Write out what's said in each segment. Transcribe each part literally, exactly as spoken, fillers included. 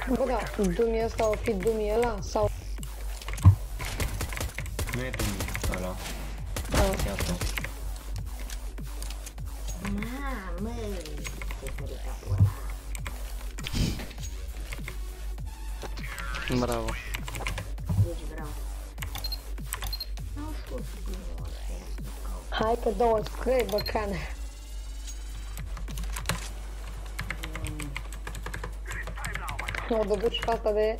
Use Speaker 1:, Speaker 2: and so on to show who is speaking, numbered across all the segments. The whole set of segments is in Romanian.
Speaker 1: Bă, da, dumii ăsta o fi dumii ăla sau...
Speaker 2: Nu e dumii ăla.
Speaker 1: Ah.
Speaker 2: Iată.
Speaker 3: Mamă, ce mări capul ăla.
Speaker 4: Bravo.
Speaker 3: Ești bravo. N-au șut.
Speaker 1: Hai că două screi, băcane. O dăduc și pe asta de...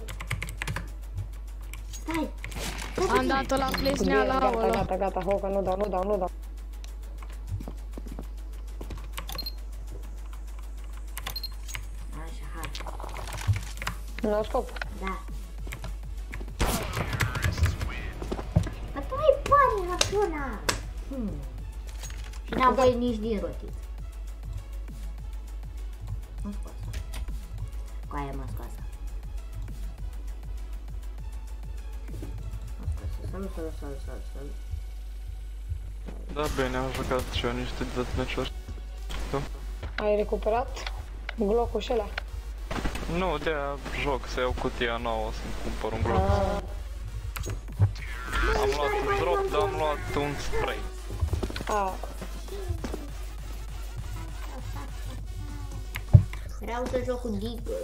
Speaker 3: Stai!
Speaker 5: Am dat-o la plesneala
Speaker 1: Gata,
Speaker 5: ăla.
Speaker 1: gata, gata, Hoca, nu dau, nu dau, nu dau.
Speaker 3: Așa, hai.
Speaker 1: Nu scop.
Speaker 3: Da. Dar tu ai bani rațional. Hmm. Și n-am voie nici din rotit. Nu scoasă. Cu aia mă scoasă. Salut, salut, salut, salut, salut.
Speaker 4: Da, bine, am jucat și eu niște deathmatch-uri. Tu?
Speaker 1: Ai recuperat glocul și ăla?
Speaker 4: Nu, de-aia joc, să iau cutia nouă, să-mi cumpăr un glock.
Speaker 1: Ah.
Speaker 4: Am luat un drop, dar am luat un spray.
Speaker 1: Ah.
Speaker 3: Vreau să joc cu Deagle.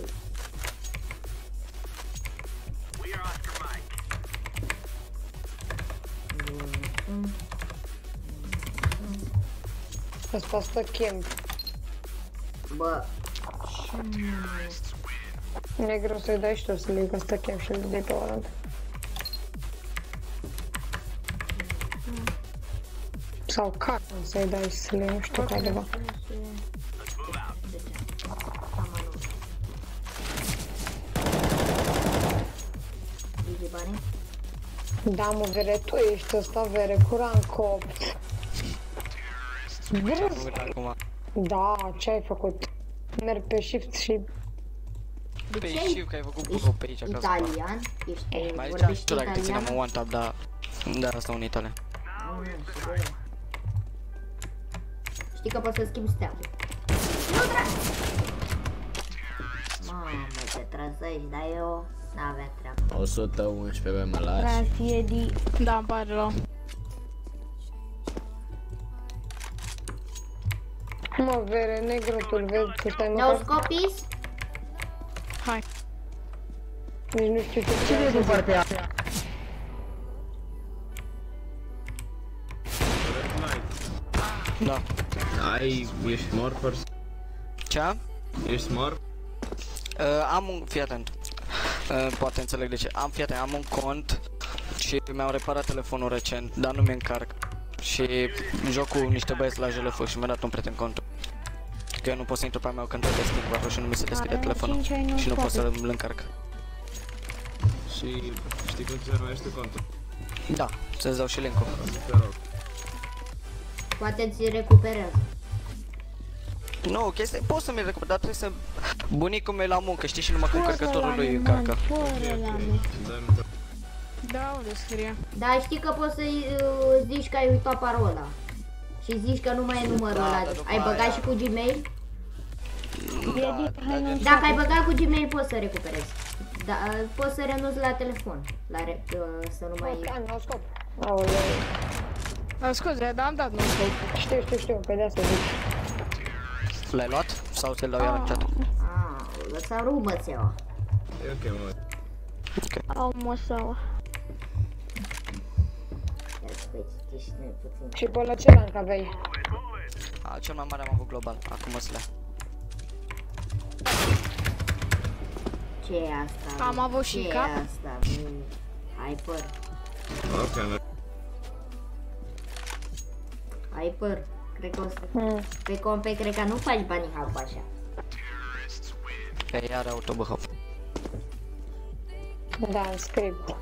Speaker 1: Ăsta stă camp.
Speaker 3: Bă.
Speaker 1: Negru să-i dai și tu să le că stă camp și îl dai pe Valorant. Sau car să-i dai să le nu știu care ceva. Da, mă, vere, tu ești ăsta, vere, curan copt.
Speaker 4: Acum.
Speaker 1: Da, ce ai făcut? Merg pe shift și...
Speaker 4: Pe shift că ai făcut buco pe aici acasă.
Speaker 3: Italian? Ești,
Speaker 4: Mai
Speaker 3: vorbești
Speaker 4: ziceam tu dacă te
Speaker 3: italian?
Speaker 4: țineam one tap, dar... Da, asta un italian.
Speaker 3: Știi că poți să schimbi steagul. Nu, dragi! Mamă, te trăsești, dar eu n-aveam treabă.
Speaker 2: o sută unsprezece mă lași.
Speaker 5: Tragedii. Da, îmi pare rău.
Speaker 1: Mă, vere, negru, tu-l vezi că stai
Speaker 3: No
Speaker 1: măcar...
Speaker 3: scopies?
Speaker 5: Hai.
Speaker 1: Nici nu știu ce
Speaker 6: Cine e din partea aia?
Speaker 4: Da.
Speaker 2: Ai, ești mort, pers?
Speaker 4: Ce?
Speaker 2: Ești mort?
Speaker 4: Uh, am un... Fii atent. Uh, poate înțeleg de ce. Am, fii atent, am un cont și mi-au reparat telefonul recent, dar nu mi încarc. Și joc cu niște băieți la J L F și mi-a dat un prieten contul. Că eu nu pot să intru pe a mea când trebuie să schimb și nu mi se deschide telefonul și nu pot să-l încarc.
Speaker 2: Și știi cum se numește contul?
Speaker 4: Da, să-ți dau și link-ul.
Speaker 2: Te rog.
Speaker 3: Poate ți recuperează.
Speaker 4: Nu, chestia, pot să mi-l recuper, dar trebuie să... Bunicul meu e la muncă, știi, și numai cu încărcătorul lui încarcă.
Speaker 5: Da, unde scrie?
Speaker 3: Da, știi că poți să-i uh, zici că ai uitat parola. Și zici că nu mai e numărul
Speaker 4: Da,
Speaker 3: ăla.
Speaker 4: dar după
Speaker 3: Ai băgat
Speaker 4: aia-
Speaker 3: și cu Gmail?
Speaker 4: Da, da, da.
Speaker 3: Dacă ai băgat cu Gmail poți să recuperezi. Da, uh, poți să renunți la telefon. La re, uh, să nu mai...
Speaker 1: Bă, nu scop. Aoleu.
Speaker 5: Da, scuze, dar am dat nu scop.
Speaker 1: Știu, știu, știu, pe de-asta zic.
Speaker 4: L-ai luat? Sau ți-l dau iar în chat?
Speaker 3: Ah, lăsa rubă ți-o.
Speaker 2: E ok, mă.
Speaker 5: Au măsău.
Speaker 3: Ia să vezi, ești puțin.
Speaker 1: Și pe la ce rank aveai?
Speaker 4: A, cel mai mare am avut global, acum să le.
Speaker 3: Ce e asta?
Speaker 5: Am
Speaker 3: bă?
Speaker 5: avut și
Speaker 3: Ce
Speaker 5: cap.
Speaker 3: e asta? Mm, ai păr.
Speaker 2: Ok, mă.
Speaker 3: Ai păr. Cred că o să...
Speaker 1: Mm.
Speaker 3: Pe compe, cred că nu faci bani hap așa.
Speaker 4: Pe iar autobăhăp.
Speaker 1: Da, în script.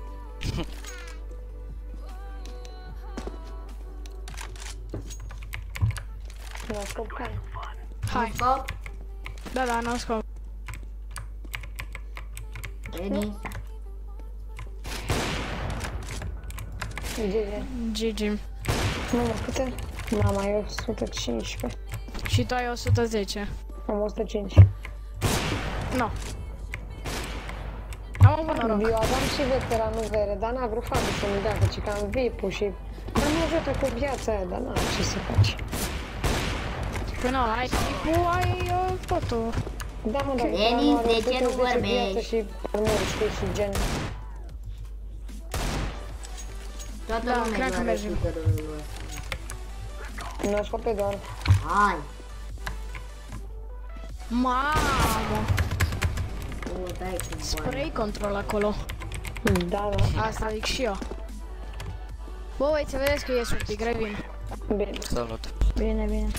Speaker 1: Nu scop care?
Speaker 5: Hai.
Speaker 3: Scop?
Speaker 5: Da, da, nu scop.
Speaker 3: Veni.
Speaker 1: G G.
Speaker 5: G G.
Speaker 1: Nu, mă, câte? Mama, eu o sută cincisprezece.
Speaker 5: Și tu ai o sută zece.
Speaker 1: Am o sută cinci.
Speaker 5: Nu. Am avut noroc.
Speaker 1: Eu aveam și veteranul vere, dar n-a vrut Fabi să-mi dea, căci că am V I P-ul și... Dar mă ajută cu viața aia, dar n-am ce să faci.
Speaker 5: Păi nu, ai tipul, ai uh, totul.
Speaker 1: Da, mă, dar
Speaker 3: Denis,
Speaker 1: veteranul are
Speaker 3: de ce nu
Speaker 1: o sută zece viață
Speaker 3: vorbești?
Speaker 1: și armuri, știi, și gen...
Speaker 3: Toată
Speaker 5: Da,
Speaker 3: lumea
Speaker 5: cred că
Speaker 3: doare
Speaker 5: mergem.
Speaker 3: shooterul ăsta.
Speaker 1: Nu scoate doar.
Speaker 3: Hai!
Speaker 5: Mamă!
Speaker 3: O, dai cum
Speaker 5: Spray control acolo.
Speaker 1: Da, da.
Speaker 5: Asta zic și eu. Bă, voi să vedeți că ies un pic, revin.
Speaker 1: Bine.
Speaker 4: Salut.
Speaker 5: Bine, bine.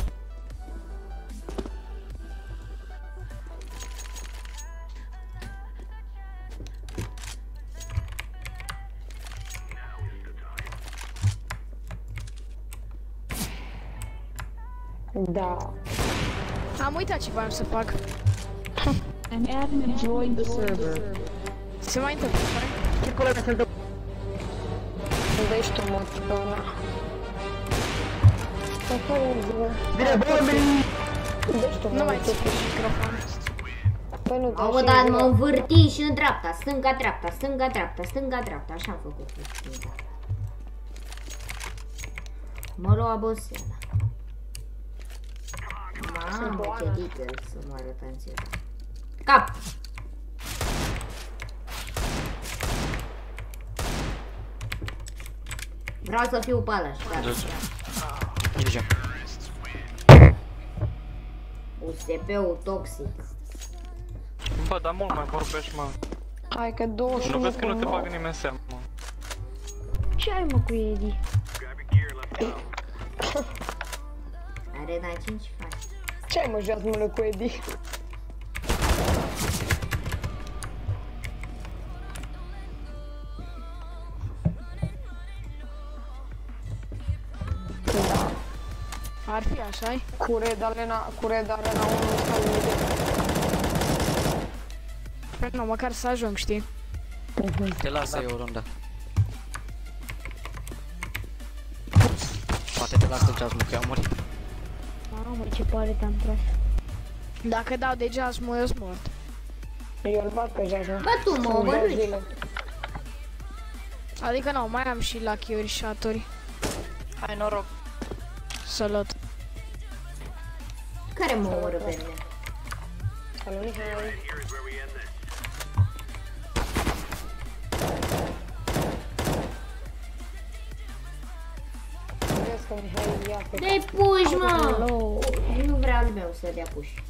Speaker 1: Da.
Speaker 5: Am uitat ce voiam să fac.
Speaker 6: An admin joined the server.
Speaker 5: Se mai întâmplă,
Speaker 6: Ce colega să-l dă?
Speaker 1: Dă-și tu mod pe una.
Speaker 6: Bine, bombii!
Speaker 1: Dă-și tu
Speaker 5: nu
Speaker 1: mod
Speaker 5: mai
Speaker 1: pe
Speaker 5: țin microfon.
Speaker 1: Păi nu,
Speaker 3: Au, dar mă învârti și în dreapta, stânga, dreapta, stânga, dreapta, stânga, dreapta, așa am făcut cu stânga. Mă lua oboseala. Mamă, ce detail să mă arăt în țeva. Cap! Vreau să fiu palaș, gata.
Speaker 4: Grijă.
Speaker 3: U S P-ul toxic.
Speaker 7: Bă, dar mult mai vorbești, mă.
Speaker 1: Hai că douăzeci și
Speaker 7: Nu
Speaker 1: unu
Speaker 7: vezi că nu te
Speaker 1: cu
Speaker 7: bagă nimeni în seamă, mă.
Speaker 5: Ce ai mă cu Edi?
Speaker 3: Arena cinci faci.
Speaker 1: Ce ai mă joați mână cu Edi?
Speaker 5: Ar fi așa-i?
Speaker 1: Cu Red Arena, cu Red Arena unu sau unde?
Speaker 5: Păi nu, măcar să ajung, știi?
Speaker 4: Te lasă eu o rundă. Poate te lasă Jasmine, că eu am murit.
Speaker 5: Mamă, ce pare te-am tras. Dacă dau de Jasmine, eu sunt mort.
Speaker 1: Eu îl bat pe Jasmine.
Speaker 3: Bă, tu mă obărâi.
Speaker 5: Adică nu, mai am și lucky-uri și shot-uri.
Speaker 6: Hai noroc.
Speaker 5: Salut.
Speaker 3: Care mă omoră pe mine?
Speaker 1: Salut, Mihai. Vezi că Mihai ia pe...
Speaker 3: Dai puși, mă! Nu vreau al meu să dea puși.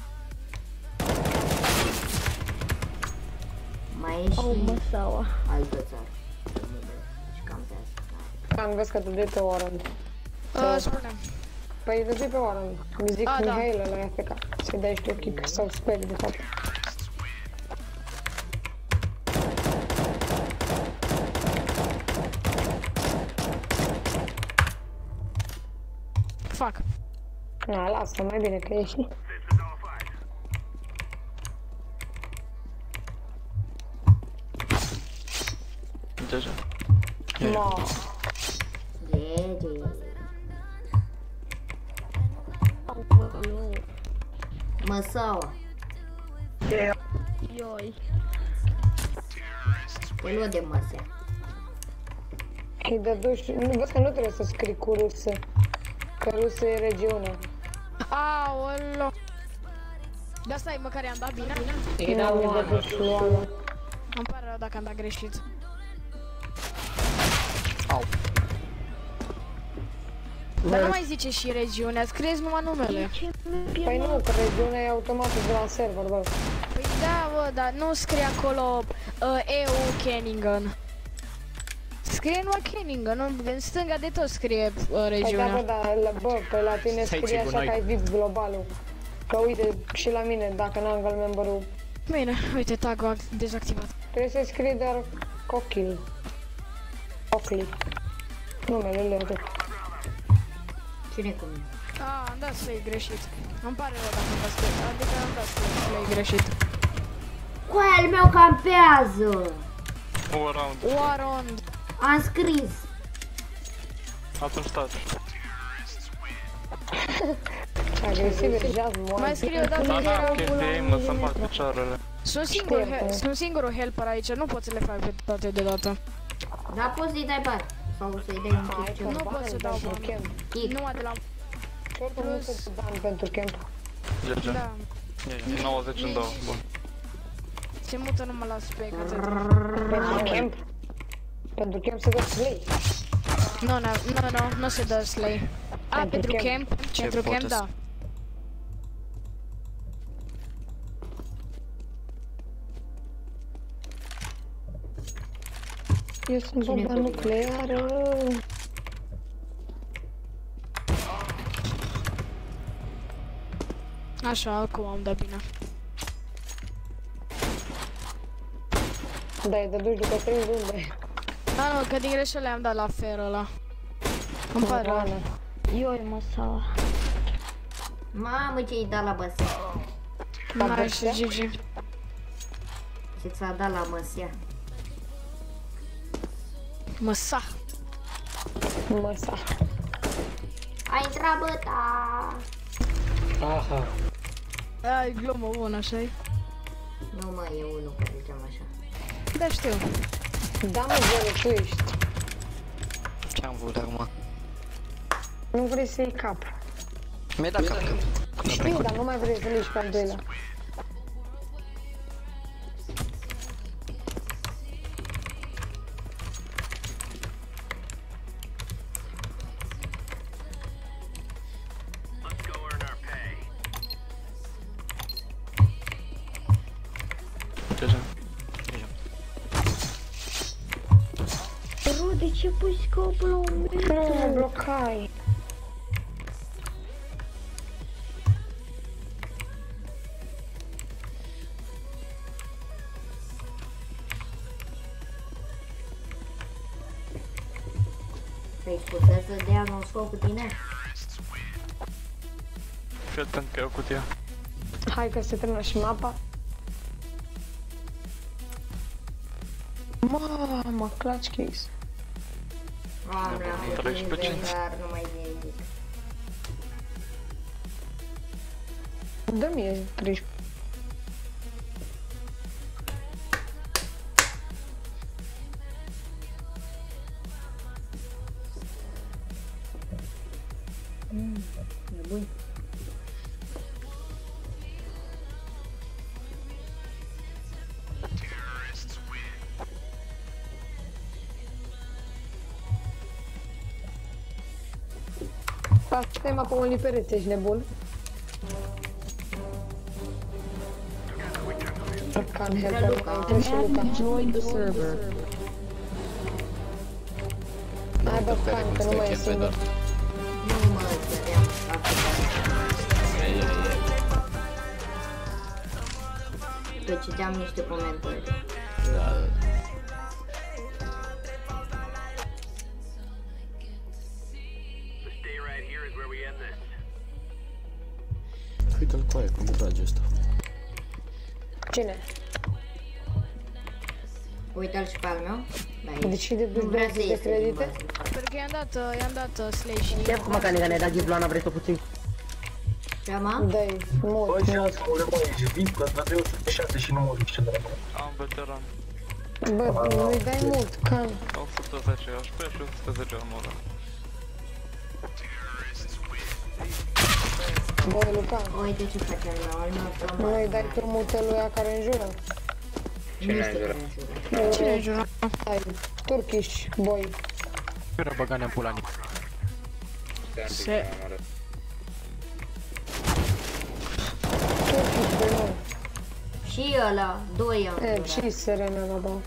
Speaker 3: Mai e și altă țară. Și cam pe asta.
Speaker 1: Am vezi că te dai pe Warren.
Speaker 5: Uh, spune.
Speaker 1: Păi te dai pe Warren. Îmi zic
Speaker 5: A, da.
Speaker 1: Mihail ăla ia pe cap. Să-i dai și tu kick sau spec de fapt.
Speaker 5: Fac.
Speaker 1: Na, lasă, mai bine că ești.
Speaker 7: Deja.
Speaker 1: Ma.
Speaker 3: G G. Măsaua.
Speaker 5: Ioi.
Speaker 3: Te luă de măsea.
Speaker 1: Îi dă duș... Nu, vezi că nu trebuie să scrii cu rusă. Că rusă e regiunea.
Speaker 5: Aolo. De asta e măcar i-am dat bine.
Speaker 1: Ei dau mi dă duș luana.
Speaker 5: Îmi pare rău dacă am dat greșit.
Speaker 4: Au.
Speaker 5: Dar nu mai zice și regiunea, scrieți numai numele.
Speaker 1: Păi nu, că regiunea e automat de la server, bă.
Speaker 5: Păi da, bă, dar nu scrie acolo uh, E U Kenningen. Scrie numai Kenningen, nu? În stânga de tot scrie uh,
Speaker 1: Păi da,
Speaker 5: regiunea.
Speaker 1: bă, da, la, bă, pe la tine scrie așa că ai V I P globalul. Că uite, și la mine, dacă n-am gal memberul,
Speaker 5: Bine, uite, tag-ul dezactivat.
Speaker 1: trebuie să scrii doar Cochil. Cochli. Numele lor.
Speaker 3: Cine cu mine?
Speaker 5: Ah, am dat slay greșit. Îmi pare rău dacă am dat slay, adică am dat slay greșit.
Speaker 3: Cu aia al meu campează!
Speaker 7: All around.
Speaker 5: Warond.
Speaker 3: Am scris!
Speaker 7: Atunci taci.
Speaker 1: Agresiv e jazz, moare.
Speaker 5: Mai scrie o dată
Speaker 7: Da,
Speaker 5: că
Speaker 7: da,
Speaker 5: era
Speaker 7: ok, de ei mă să-mi bat picioarele.
Speaker 5: Sunt singurul,
Speaker 1: Știu,
Speaker 5: he-
Speaker 1: că-
Speaker 5: sunt singurul helper aici, nu pot să le fac pe toate deodată.
Speaker 3: Da, poți să-i dai bani. Sau să-i dai un
Speaker 1: Hai
Speaker 3: pic
Speaker 1: că
Speaker 3: ceva.
Speaker 5: Nu pot
Speaker 1: bani
Speaker 5: să dau
Speaker 1: pentru
Speaker 5: bani.
Speaker 1: camp.
Speaker 3: Kick.
Speaker 5: Numai de la...
Speaker 1: Oricum nu sunt bani pentru camp.
Speaker 7: G G.
Speaker 5: Da.
Speaker 7: nouăzeci în două. Bun.
Speaker 5: Se mută numai la spec, atât.
Speaker 1: Pentru camp. Pentru camp se dă slay.
Speaker 5: Nu, nu, nu, nu, nu se dă slay. A,
Speaker 1: Pentru
Speaker 5: pentru
Speaker 1: camp.
Speaker 5: camp?
Speaker 4: Ce
Speaker 5: Pentru camp,
Speaker 4: poate
Speaker 5: da.
Speaker 1: Eu sunt bomba nucleară.
Speaker 5: Așa, acum am dat bine.
Speaker 1: Da, e de duci după trei runde.
Speaker 5: Da, nu, că din greșeală am dat la fer ăla. Îmi pare rău.
Speaker 1: Oana.
Speaker 3: Ioi, mă, sau... Mamă, ce-i dat la băsea.
Speaker 5: Nice, G G.
Speaker 3: Ce ți-a dat la măsea.
Speaker 5: Măsa.
Speaker 1: Măsa.
Speaker 3: A intrat băta.
Speaker 8: Aha.
Speaker 5: Ai glumă bună, așa-i?
Speaker 3: Nu, mă, e unul, că zicem așa.
Speaker 5: Da, știu.
Speaker 1: Da, mă, Zero, tu ești.
Speaker 4: Ce-am vrut acum?
Speaker 1: Nu vrei să iei cap.
Speaker 4: Mi-ai dat cap.
Speaker 1: Știu, dar nu mai vrei să-l ieși pe al doilea.
Speaker 7: G G.
Speaker 3: Bro, de ce pui scopul la un metru?
Speaker 1: Nu mă blocai.
Speaker 3: Păi, puteți să dea un scop cu tine?
Speaker 7: Fii atent că e o cutie.
Speaker 1: Hai că se termină și mapa. Mamă, clutch case.
Speaker 3: Am la
Speaker 7: treisprezece.
Speaker 3: inventar, nu mai zic.
Speaker 1: Dă-mi e treisprezece.
Speaker 3: E bun.
Speaker 1: Asta e mapa unui pereți, ești nebun? Arcan helper, mai intră și Luca.
Speaker 6: Join the server.
Speaker 1: Hai bă, Can, că nu mai e singur.
Speaker 3: Nu mă înțeleam. Că citeam niște comentarii.
Speaker 8: Uite-l cu aia, cum trage ăsta.
Speaker 1: Cine?
Speaker 3: Uite-l și pe al meu. Da,
Speaker 1: Deci de
Speaker 3: nu vrea să
Speaker 1: douăzeci de
Speaker 3: iese din
Speaker 1: credite?
Speaker 3: bază.
Speaker 5: Pentru că i-am dat, uh, i-am dat uh, slay și...
Speaker 9: Ia cum că ne-a dat ghivloana, vrei să o puțin?
Speaker 3: Seama?
Speaker 1: Dă-i, mult,
Speaker 10: Băi, și
Speaker 1: mult.
Speaker 10: ascule, mă, ești vip, că îți dă trei sute șase și nu mă duci ce de la
Speaker 7: Am veteran.
Speaker 1: Bă, nu-i dai mult, Can.
Speaker 7: o sută zece H P și o sută zece armură.
Speaker 1: Bă, Luca,
Speaker 3: Uite ce face al meu, al meu automat.
Speaker 1: nu-i dai tu multe lui ea care înjură?
Speaker 3: Nu știu care înjură.
Speaker 5: Cine înjură?
Speaker 1: Hai, Turkish boy.
Speaker 8: Era băgane în pula mea.
Speaker 5: Se...
Speaker 1: Turkish boy, nu.
Speaker 3: Și ăla, doi am
Speaker 1: E,
Speaker 3: jurat.
Speaker 1: și Serena la bă.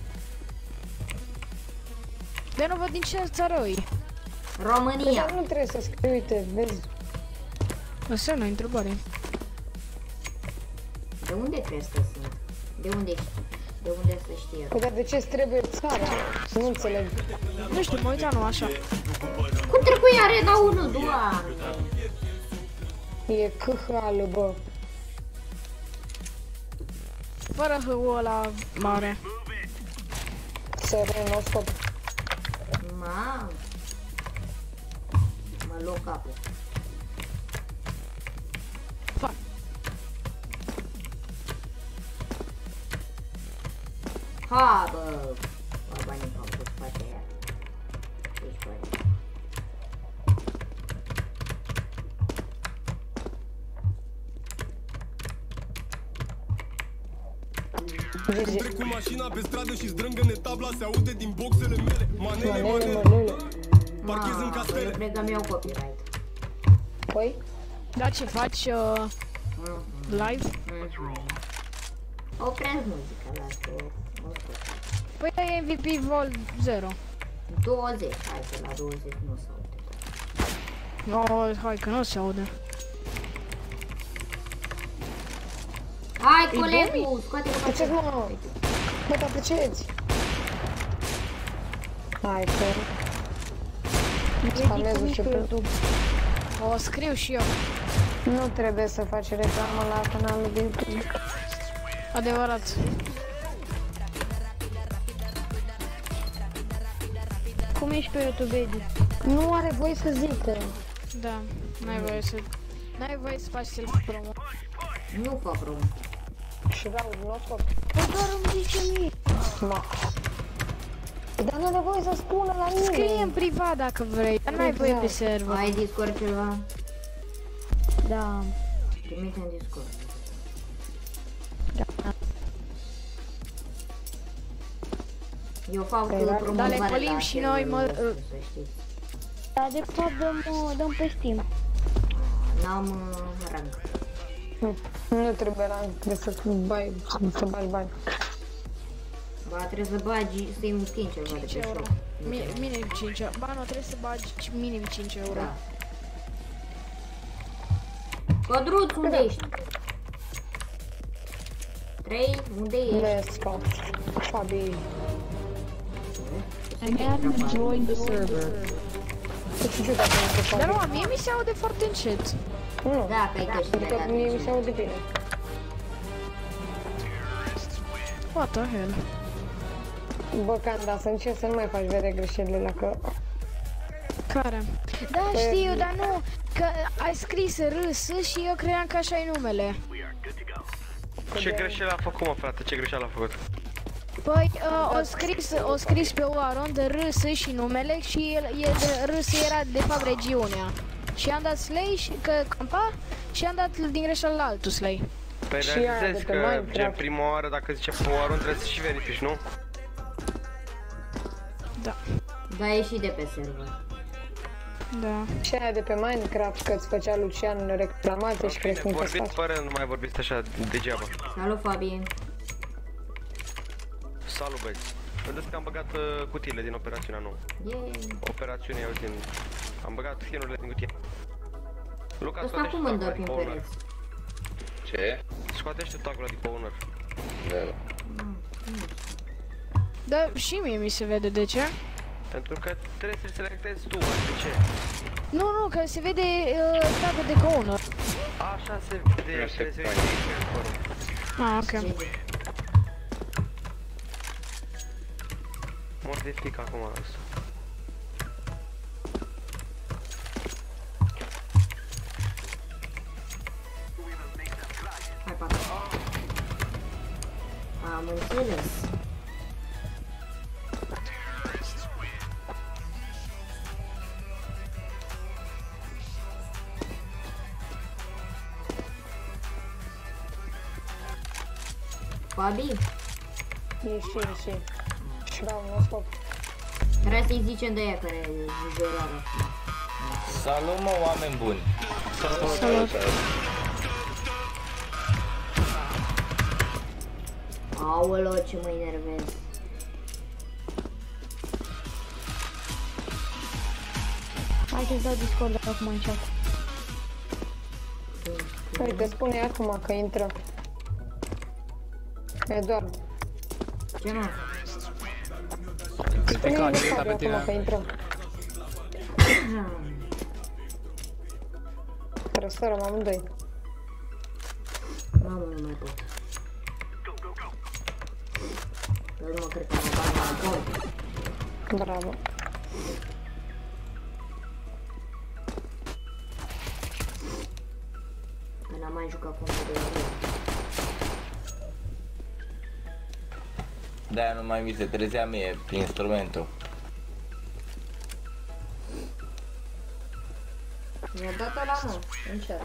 Speaker 5: De nu văd din ce țară e.
Speaker 3: România.
Speaker 1: Dar nu trebuie să scrii, uite, vezi.
Speaker 5: Asta nu e întrebare.
Speaker 3: De unde crezi că sunt? De unde știi? De unde să știe?
Speaker 1: Păi dar de ce îți trebuie țara? Nu înțeleg.
Speaker 5: Nu știu, mă uitam, nu așa.
Speaker 3: Cum trebuie arena unu, doamne?
Speaker 1: E câhală, bă.
Speaker 5: Fără hâul ăla mare.
Speaker 1: Serena, o stop.
Speaker 3: Mamă. Mă luă capul. Ha, bă! Bă, banii m-au pus spate aia. Ești bani.
Speaker 1: Trec
Speaker 11: cu mașina pe stradă și zdrângă-ne tabla, se aude din boxele mele. Manele, manele,
Speaker 1: manele.
Speaker 11: Parchez în castele.
Speaker 3: Eu cred că mi-au copyright.
Speaker 1: Păi?
Speaker 5: Da, ce faci uh, live?
Speaker 3: Opresc muzica, lasă-o.
Speaker 5: Păi e M V P Vol zero.
Speaker 3: douăzeci, hai că la douăzeci nu se aude.
Speaker 5: Oh, hai că nu se aude.
Speaker 3: Hai, colegul, scoate-l pe
Speaker 1: ce mă? Bă, dar de ce-ți? Hai, că... Spamezul ce pe...
Speaker 5: O scriu și eu.
Speaker 1: Nu trebuie să faci reclamă la canalul de YouTube.
Speaker 5: Adevărat.
Speaker 12: Cum ești pe YouTube, Edi?
Speaker 1: Nu are voie să zică.
Speaker 5: Da, n-ai voie să... N-ai voie să faci self-promo.
Speaker 3: Nu fac promo.
Speaker 1: Și vreau un notop.
Speaker 12: Păi doar îmi zice mie.
Speaker 1: Ma. Dar nu are voie să spună la mine.
Speaker 5: Scrie în privat dacă vrei, dar n-ai voie pe server.
Speaker 3: Ai Discord ceva?
Speaker 12: Da.
Speaker 3: Trimite în Discord.
Speaker 12: Da.
Speaker 3: Eu fac promovare.
Speaker 5: Dar le pălim și noi, mă...
Speaker 12: Dar de fapt dăm, dăm pe Steam.
Speaker 3: N-am uh, rank.
Speaker 1: Nu, nu trebuie rank, trebuie să bai, să bagi bani.
Speaker 3: Ba, trebuie să bagi, să-i un skin ceva de pe shop.
Speaker 5: Minim cinci euro. Ba, nu, trebuie să bagi minim cinci euro.
Speaker 3: Da. Codruț, unde ești? trei, unde ești?
Speaker 1: Let's go. Fabi.
Speaker 6: An admin joined the server.
Speaker 5: Dar nu, mie mi se aude foarte încet.
Speaker 1: Nu.
Speaker 3: Da, că ai căștile
Speaker 1: Adică mie mi se aude bine.
Speaker 5: What the hell?
Speaker 1: Bă, Canda, să încerci să nu mai faci vere greșelile la că...
Speaker 5: Care? Da, știu, dar nu, că ai scris R S și eu credeam că așa e numele.
Speaker 13: Ce greșeală a făcut, mă, frate? Ce greșeală a făcut?
Speaker 5: Păi, uh, o scris, o scris pe Oaron de R S și numele și el, e de, R S era de fapt regiunea. Și am dat slay și că campa și am dat din greșeală la altul slay.
Speaker 13: Păi realizezi că gen prima oară dacă zice pe Oaron trebuie să și verifici, nu?
Speaker 5: Da.
Speaker 3: Da, e și de pe server.
Speaker 5: Da.
Speaker 1: Și aia de pe Minecraft că îți făcea Lucian reclamație și crezi cum că faci.
Speaker 13: Vorbiți fără, nu mai vorbiți așa degeaba.
Speaker 3: Salut, Fabi.
Speaker 13: Salut, băieți. Vedeți că am băgat uh, cutiile din operațiunea nouă.
Speaker 3: Yay.
Speaker 13: Operațiunea, eu din... Am băgat skin-urile din cutie. Luca,
Speaker 3: ăsta cum îmi dă prin pereți?
Speaker 13: Ce? Scoatește tagul ăla de pe owner.
Speaker 2: Da.
Speaker 5: Da, și mie mi se vede, de ce?
Speaker 13: Pentru că trebuie să selectezi tu, de ce?
Speaker 5: Nu, nu, că se vede uh, tagul de owner.
Speaker 13: Așa se vede, trebuie să vede.
Speaker 5: Ah, ok.
Speaker 13: Mor de frică acum asta.
Speaker 3: Hai, patru. Am înțeles. Fabi?
Speaker 1: Ieși, ieși. Și vreau un stop.
Speaker 3: Trebuie să-i zicem de ea care e zerară.
Speaker 2: Salut, mă, oameni buni!
Speaker 5: Salut! Salut.
Speaker 3: Aoleo, ce mă enervez.
Speaker 12: Hai să-ți dau Discord acum în chat.
Speaker 1: Uite, spune acum că intră. Eduard.
Speaker 3: Ce mă?
Speaker 1: Spune-i acum că intră. Răsărăm amândoi.
Speaker 3: Mamă, nu mai pot. Eu nu mă cred că mă bag la gol.
Speaker 1: Bravo.
Speaker 3: Că n-am mai jucat cu un de
Speaker 2: de-aia nu mai mi se trezea mie prin instrumentul.
Speaker 3: Mi-a dat ăla, mă, încerc.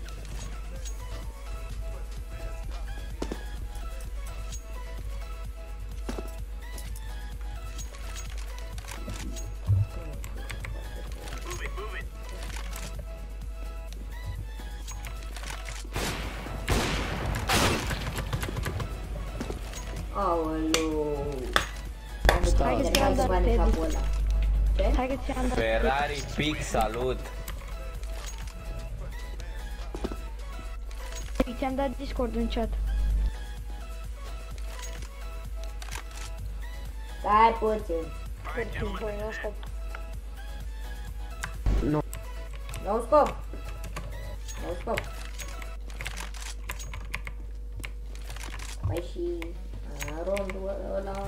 Speaker 12: Aoleu.
Speaker 3: Hai că ți-am dat bani capul ăla. Ce?
Speaker 12: Hai că ți-am dat
Speaker 2: Ferrari Pic, salut!
Speaker 12: Ți-am dat Discord în chat.
Speaker 3: Stai puțin.
Speaker 1: Cât boi, n-au scop.
Speaker 9: Nu.
Speaker 3: N-au scop. N-au scop. Păi și rondul ăla.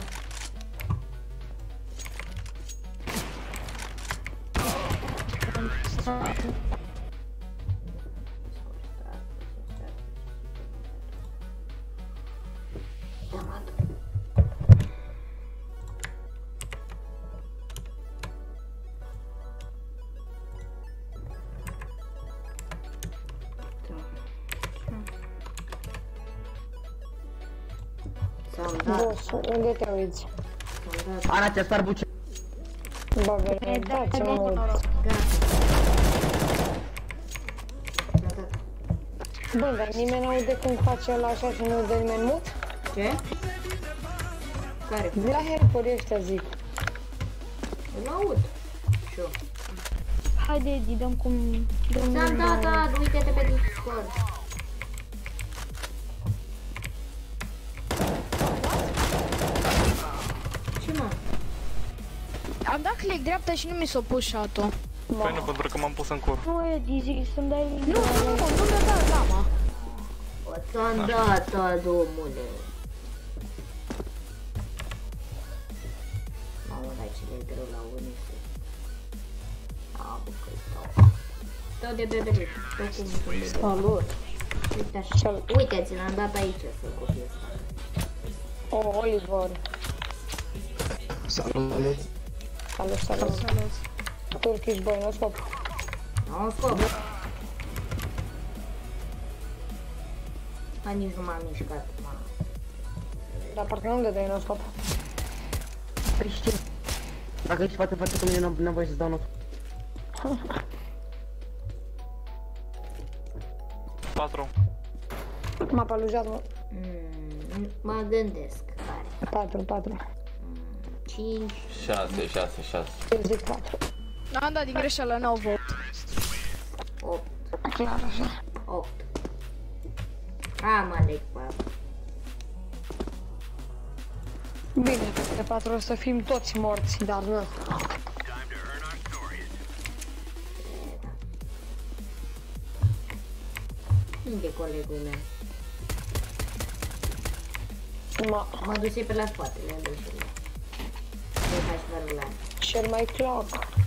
Speaker 1: Boss, unde te uiți?
Speaker 9: Ana, ți-a spart buce.
Speaker 1: Bă, vei dați, mă uit. Bă, dar nimeni n-aude cum face ăla așa și nu-i dă nimeni mut?
Speaker 3: Ce? Care?
Speaker 1: La helpuri ăștia zic.
Speaker 3: Îl aud. Și eu.
Speaker 12: Haide, Edi, dăm cum...
Speaker 3: Ți-am dat, da, uite-te pe Discord. Ce mă?
Speaker 5: Am dat click dreapta și nu mi s-a pus shot-ul.
Speaker 7: Păi nu, pentru că m-am pus în cur.
Speaker 12: Nu, Edi, zic să-mi dai link.
Speaker 5: Nu, nu, nu, nu mi-a dat lama.
Speaker 3: O ți-am dat, domnule. Mamă, dar ce de greu la unii. A, bă, că-i stau. Stau de bebele, stau cum sunt bebele.
Speaker 1: Salut.
Speaker 3: Uite așa, uite, ți l-am dat aici să copii ăsta.
Speaker 1: O, Oliver.
Speaker 8: Salut.
Speaker 1: Salut, salut.
Speaker 5: Salut.
Speaker 1: Turkish boy, no scop.
Speaker 3: Nu scop. A, nici nu m-am mișcat, mamă.
Speaker 1: Dar parcă nu-mi dădeai no scop.
Speaker 9: Păi știu. Dacă ești față față cu mine, n-am voie să-ți dau not.
Speaker 7: patru.
Speaker 1: M-a palujat, mă.
Speaker 3: Mm, mă gândesc, care?
Speaker 1: patru, patru.
Speaker 3: cinci.
Speaker 2: șase, șase, șase.
Speaker 1: Eu zic patru.
Speaker 5: Am dat din greșeală, n-au vot.
Speaker 3: opt.
Speaker 1: Clar așa.
Speaker 3: opt. Am aleg patru.
Speaker 1: Bine, pe patru o să fim toți morți, dar nu.
Speaker 3: Unde colegul meu?
Speaker 1: Ma.
Speaker 3: Mă duce pe la spatele alegerile. Nu faci vărulare.
Speaker 1: Cel mai clar.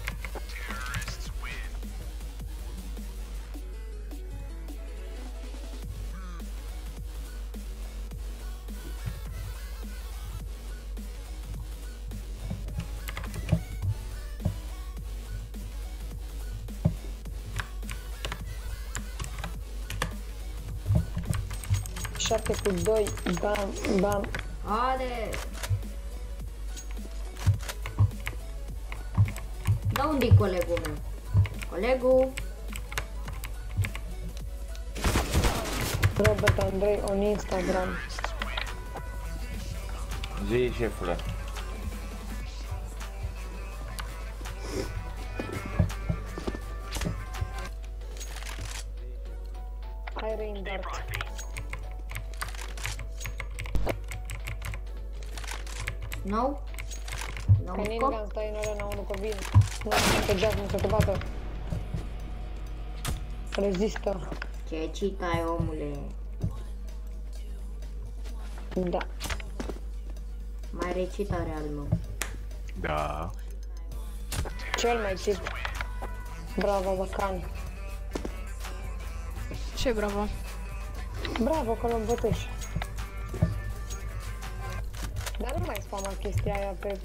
Speaker 1: șapte cu doi, bam, bam.
Speaker 3: Ale! Da, unde-i colegul meu? Colegul?
Speaker 1: Robert Andrei on Instagram.
Speaker 2: Zi, șefule.
Speaker 1: Hai reindart.
Speaker 3: No? No,
Speaker 1: Că
Speaker 3: scop?
Speaker 1: Ningan stai în arena unu cu bine. Nu știu că Jack nu se te bată. Rezistă.
Speaker 3: Ce citai, omule?
Speaker 1: Da.
Speaker 3: Mai recita real, mă.
Speaker 8: Da.
Speaker 1: Cel mai chip. Bravo, bacani.
Speaker 5: Ce bravo?
Speaker 1: Bravo, că l-am bătuși. Dar nu mai spama chestia aia pe...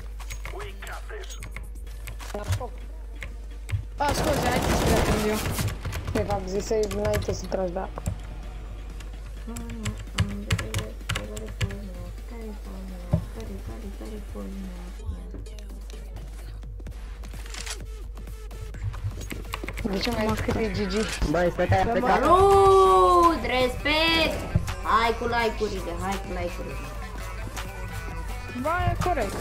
Speaker 1: Nașop.
Speaker 5: A, scuze, hai să trec când eu.
Speaker 1: De fapt, zisei înainte să tragi, da. De ce mai scrie Gigi?
Speaker 9: Băi, stătea pe cap.
Speaker 3: Salut! Respect! Hai cu like-urile, hai cu like-urile.
Speaker 5: Ba, e corect.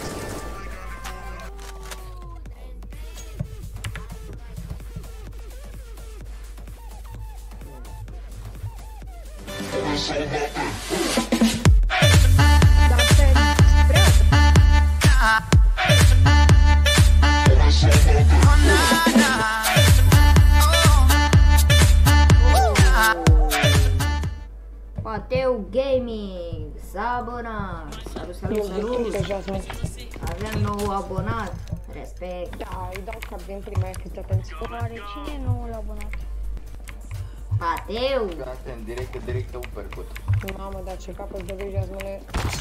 Speaker 3: Mateu Gaming s-a abonat. Salut, salut, salut. Avem nou abonat. Respect.
Speaker 1: Da, îi dau cap din prima, e cât atenție.
Speaker 12: Oare cine e noul abonat?
Speaker 3: Mateu.
Speaker 2: Asta în direct, direct uppercut.
Speaker 1: Mamă, dar ce capăt de lui Jasmine.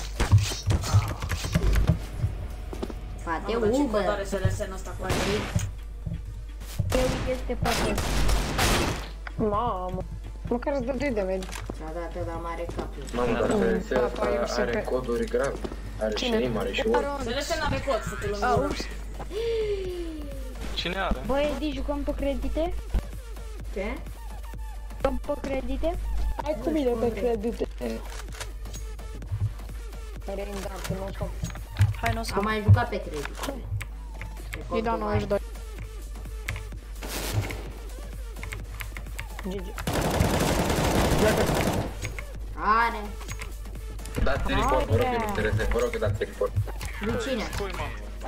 Speaker 3: Mateu
Speaker 14: Uber.
Speaker 3: Uber.
Speaker 14: Mamă, ce S L S-ul ăsta cu aici.
Speaker 12: Eu este Pateu.
Speaker 1: Mamă. Măcar îți dă doi de med.
Speaker 3: S-a dat la mare cap.
Speaker 10: Mamă, dar S L S ăsta are coduri grave. Are și rim, are și word.
Speaker 14: S L S n-are cod, să te luăm.
Speaker 7: Cine are?
Speaker 12: Băi, Edi, jucăm pe credite?
Speaker 3: Ce?
Speaker 12: Jucăm pe credite?
Speaker 1: Hai cu mine pe credite. Care îmi da, că nu o
Speaker 5: Hai, nu-ți
Speaker 3: Am mai jucat pe credite.
Speaker 5: îi dau nouăzeci și doi.
Speaker 1: Gigi.
Speaker 3: Are.
Speaker 10: Dați report, vă rog, eu nu interesez, vă rog că dați report.
Speaker 3: Lui cine?
Speaker 7: Cui, mă?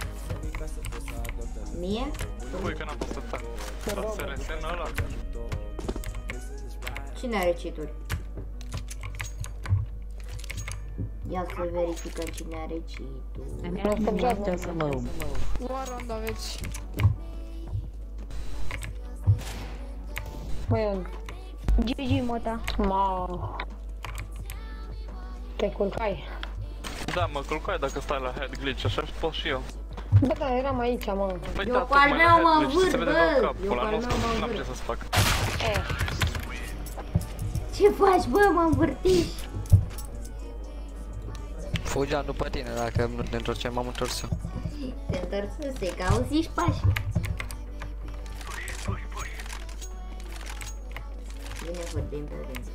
Speaker 3: Mie?
Speaker 7: Cui, că n-am fost să fac. La S R S-ul ăla?
Speaker 3: Cine are cheat-uri? Ia să verificăm cine are cheat-uri.
Speaker 5: Lua rond aveți.
Speaker 1: Măi,
Speaker 12: Gigi, mota.
Speaker 1: ma. Te culcai.
Speaker 7: Da, mă culcai dacă stai la head glitch, așa pot și eu.
Speaker 1: Bă, da, eram aici, mă.
Speaker 7: Păi
Speaker 3: Eu
Speaker 7: da,
Speaker 3: cu
Speaker 7: tocmai
Speaker 3: al
Speaker 7: la
Speaker 3: meu
Speaker 7: head
Speaker 3: mă
Speaker 7: glitch, se
Speaker 3: învârt,
Speaker 7: vede doar
Speaker 3: bă!
Speaker 7: capul,
Speaker 3: Eu
Speaker 7: ăla
Speaker 3: cu al
Speaker 7: nu
Speaker 3: meu mă
Speaker 7: n-am ce
Speaker 3: învârt.
Speaker 7: să-ți fac.
Speaker 1: E.
Speaker 3: Ce faci, bă, mă învârtiși?
Speaker 4: Fugeam după tine, dacă nu te întorceai, m-am întors eu.
Speaker 3: Te întorsese, că auziși pașii. Bine vorbim pe rând.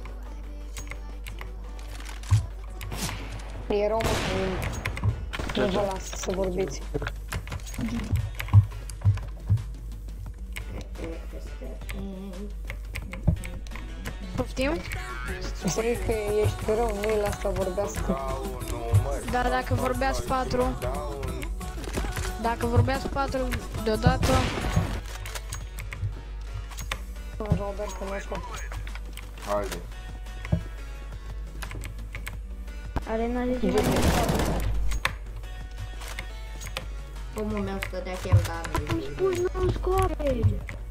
Speaker 1: E rău, mă, că nu vă las să vorbiți.
Speaker 5: Poftim?
Speaker 1: Să zic că ești rău, nu îi las să vorbească.
Speaker 5: Dar dacă vorbeați patru... Dacă vorbeați patru deodată...
Speaker 1: Robert, că nu știu.
Speaker 2: Haide.
Speaker 12: Arena de ceva.
Speaker 3: Omul meu stătea chem, dar nu
Speaker 12: Îmi spui, nu scoate.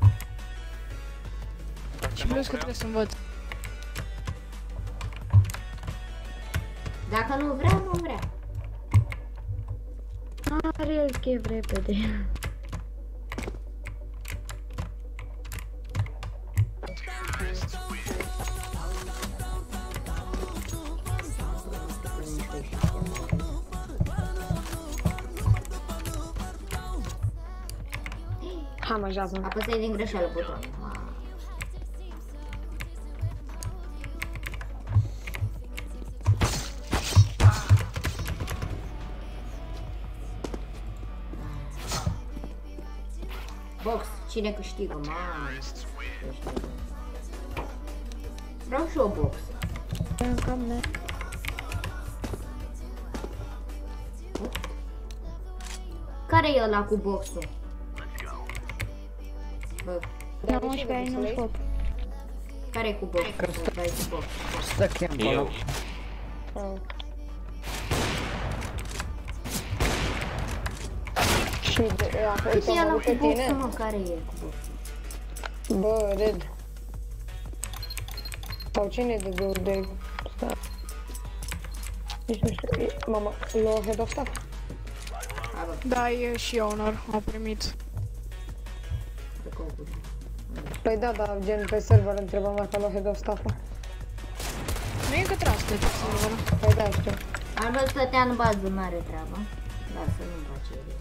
Speaker 5: Și plus că trebuie să învăț.
Speaker 3: Dacă nu vrea, nu vrea.
Speaker 12: Are el chef repede.
Speaker 1: Hai, mă, Jasmine.
Speaker 3: Apăsai din greșeală butonul. Box, cine câștigă, mamă? Câștigă. Vreau și o box.
Speaker 12: Cam ne.
Speaker 3: Care e ăla cu boxul? Bă,
Speaker 12: nouăsprezece ai nu scop.
Speaker 3: care e cu boxul? Să dai cu box.
Speaker 9: Stă chem acolo.
Speaker 1: Și de, a
Speaker 3: Cât
Speaker 1: fost
Speaker 3: e ăla
Speaker 1: omorât pe
Speaker 3: cu boxul,
Speaker 1: tine?
Speaker 3: mă? Care e cu boxul?
Speaker 1: Bă, Red. Sau cine e de două de... Nici nu știu, e- mama, lua head of staff?
Speaker 5: Da, e și Honor, au primit.
Speaker 1: Păi da, dar gen pe server întrebam dacă a luat head of staff-ul.
Speaker 5: Nu e încă trastă pe server.
Speaker 1: Păi da, știu.
Speaker 3: Albert stătea în bază, n-are treabă. Lasă, nu-mi face idee.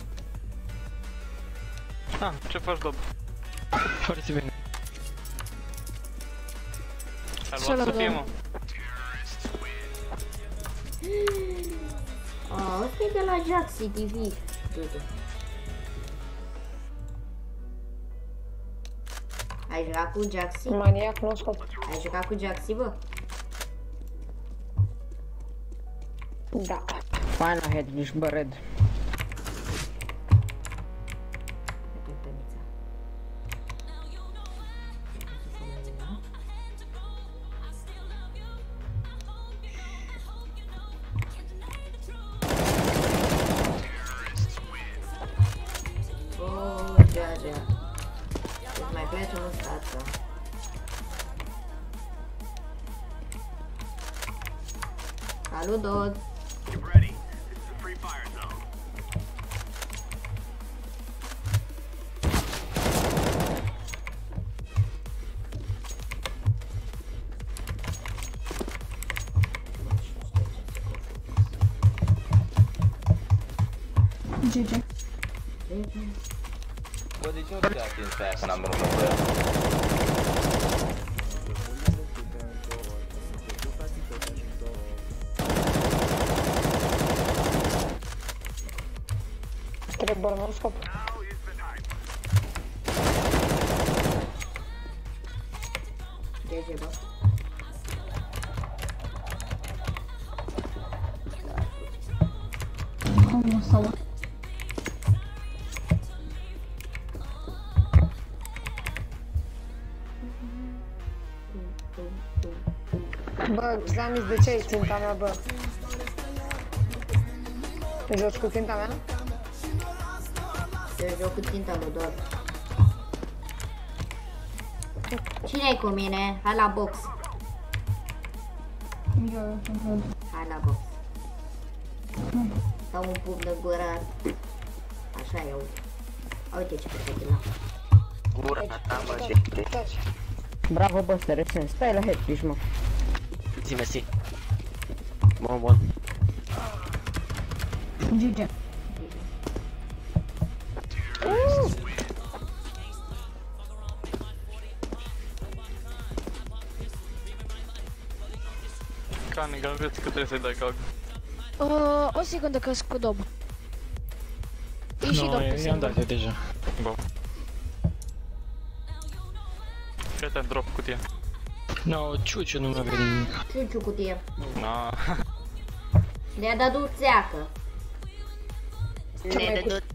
Speaker 7: Ah, ce faci, Dob?
Speaker 4: Foarte bine.
Speaker 7: Ai luat să fie, mă.
Speaker 3: Oh, ăsta e de la Jaxi T V. Du-te. Ai jucat cu Jaxi?
Speaker 1: Maniac, nu scop.
Speaker 3: Ai jucat cu Jaxi, bă?
Speaker 1: Da.
Speaker 9: Final head, nici bă, red.
Speaker 3: Salut, Dod!
Speaker 12: G G.
Speaker 15: Bă, de ce nu te-a atins pe aia când am rămas pe ea?
Speaker 1: Trebuie nu scop.
Speaker 3: G G, bă.
Speaker 12: Cum o să
Speaker 1: Bă, Xamis, de ce ai ținta mea, bă? Te joci cu ținta mea?
Speaker 3: Eu joc cu ținta lui Dod. Cine-i cu mine? Hai la box.
Speaker 12: Eu sunt.
Speaker 3: Hai la box. Dau un pup de gură. Așa e, uite. Uite ce perfect la.
Speaker 15: Gura ta, mă, ce
Speaker 1: Taci.
Speaker 9: Bravo, bă, să recen. Stai la headfish, mă.
Speaker 4: Zi, mersi. Bun, bun.
Speaker 12: G G.
Speaker 7: Cani, gălbeți că trebuie să-i dai cag.
Speaker 5: Uh, o secundă că sunt cu Dob. E și Dob pe
Speaker 4: i-am dat
Speaker 5: server.
Speaker 4: deja.
Speaker 7: Bă. Fii atent, drop cutie.
Speaker 4: No, Ciuciu nu mi-a venit nimic.
Speaker 3: Ciuciu cutie.
Speaker 7: Na.
Speaker 3: Le-a dat o țeacă.
Speaker 1: Le-a dat.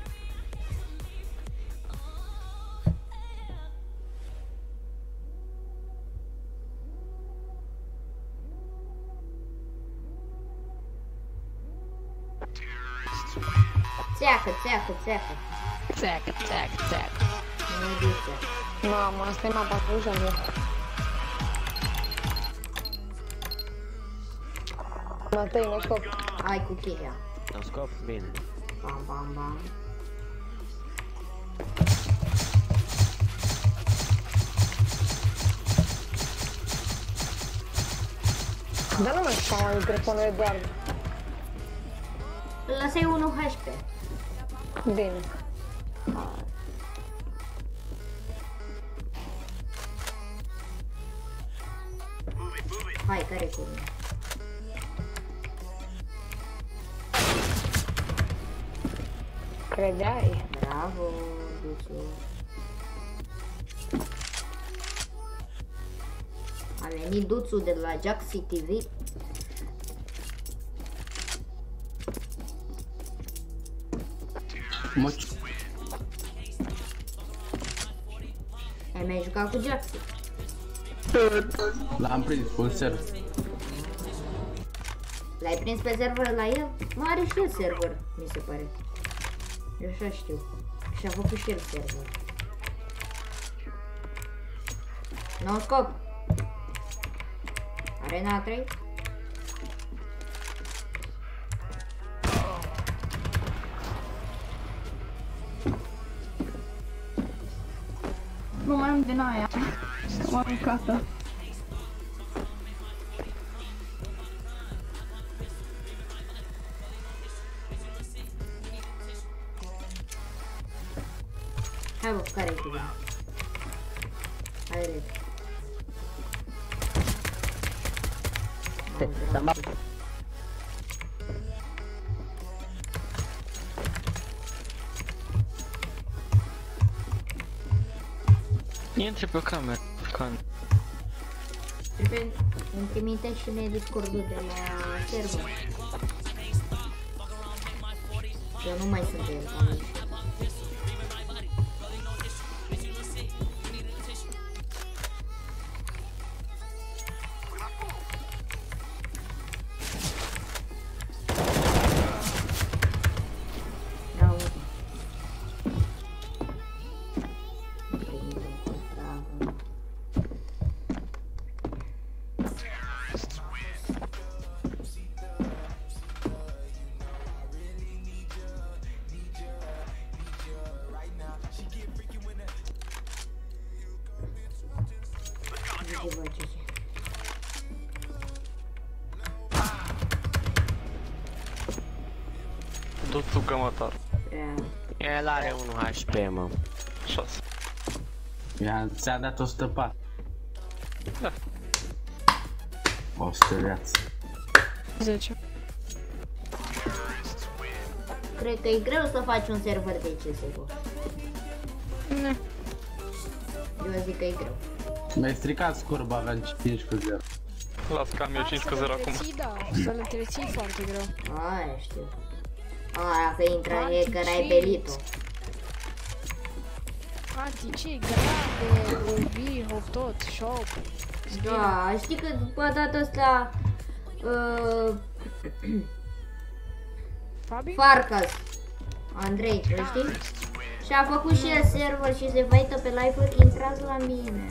Speaker 3: Țeacă, țeacă, țeacă.
Speaker 5: Țeacă, țeacă, țeacă.
Speaker 3: Nu e de țeacă.
Speaker 1: Mamă, asta e mapa cu ușa mea. Matei, nu scop.
Speaker 3: Hai cu cheia.
Speaker 4: Nu scop? Bine.
Speaker 3: Bam, bam, bam.
Speaker 1: Dar nu mai spam microfonul, Eduard.
Speaker 3: Lăsai unu H P.
Speaker 1: Bine.
Speaker 3: Hai, care cu mine?
Speaker 1: Credeai?
Speaker 3: Bravo, Duțu. A venit Duțu de la Jaxi T V.
Speaker 10: Măci.
Speaker 3: Ai mai jucat cu Jaxi?
Speaker 10: L-am prins cu un server.
Speaker 3: L-ai prins pe server la el? Mă, are și el server, mi se pare. Eu așa știu. Și-a făcut și el server. No scop. Arena trei.
Speaker 6: Nu mai am din aia. M-am mâncat-o.
Speaker 3: Hai bă, care-i tu? Hai repede.
Speaker 4: Intri pe cameră, can.
Speaker 3: Trebuie îmi trimite și mie Discord-ul de la server. Eu nu mai sunt de el, am ieșit.
Speaker 7: Du-tu cămătar.
Speaker 16: El are unu H P, mă.
Speaker 7: șase.
Speaker 17: Ți-a dat o sută patru.
Speaker 7: Da.
Speaker 17: O sută viață.
Speaker 5: zece.
Speaker 3: Cred că e greu să faci un server de C S G O.
Speaker 5: Ne.
Speaker 3: Eu zic că e greu.
Speaker 17: Mi-ai stricat scurba, aveam cinci cu zero.
Speaker 7: Las că am eu cinci cu zero acum.
Speaker 5: Da, să-l întreții foarte greu.
Speaker 3: Aia știu. Aia că intra hacker, ai belit-o.
Speaker 5: Anti-cheat, grade, ruby, hop tot, shop.
Speaker 3: Da, știi că după data asta uh,
Speaker 5: Fabi?
Speaker 3: Farkas Andrei, îl știi? Și a făcut și el server și se vaită pe live-uri, intrați la mine.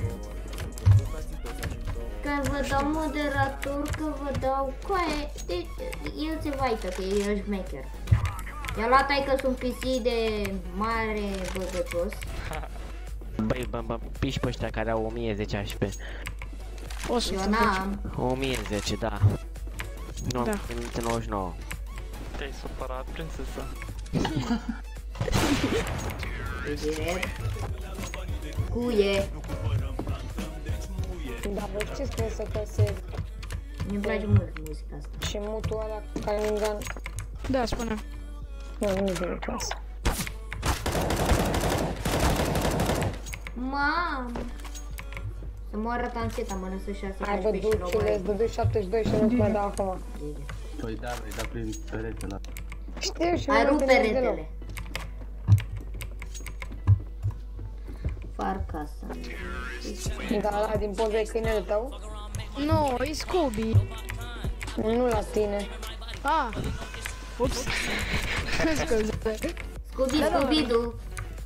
Speaker 3: Că vă dau moderator, că vă dau coaie, deci el se vaită, că e el șmecher. I-a luat aică un P C de mare băgătos.
Speaker 16: Băi, bă, bă, piși pe ăștia care au o mie zece H P.
Speaker 3: Eu n-am.
Speaker 16: o mie zece, da. Nu, am primit nouăzeci și nouă.
Speaker 7: Te-ai supărat, prințesa.
Speaker 3: E direct. Cuie.
Speaker 1: Da, voi știți că să căsezi.
Speaker 3: Mi-mi place mult muzica asta.
Speaker 1: Și mutul ăla cu Kalingan.
Speaker 5: Da, spune.
Speaker 1: Nu, nu vine clasă.
Speaker 3: Mamă! Să moară Tanseta, mă lăsă șase
Speaker 1: Hai bă, ducile, îți dădui șaptezeci și doi și nu-ți mai dau acum.
Speaker 17: Păi da, vei da prin perete la...
Speaker 1: Știu și
Speaker 3: ai
Speaker 1: nu
Speaker 3: rupt
Speaker 1: te mergi
Speaker 3: peretele.
Speaker 1: deloc.
Speaker 3: Farcasa.
Speaker 1: Da, ăla din poza e câinele tău?
Speaker 5: Nu, e Scooby.
Speaker 1: Nu la tine.
Speaker 5: Ah. Ups. Scuze.
Speaker 3: Scooby, Scooby-Doo.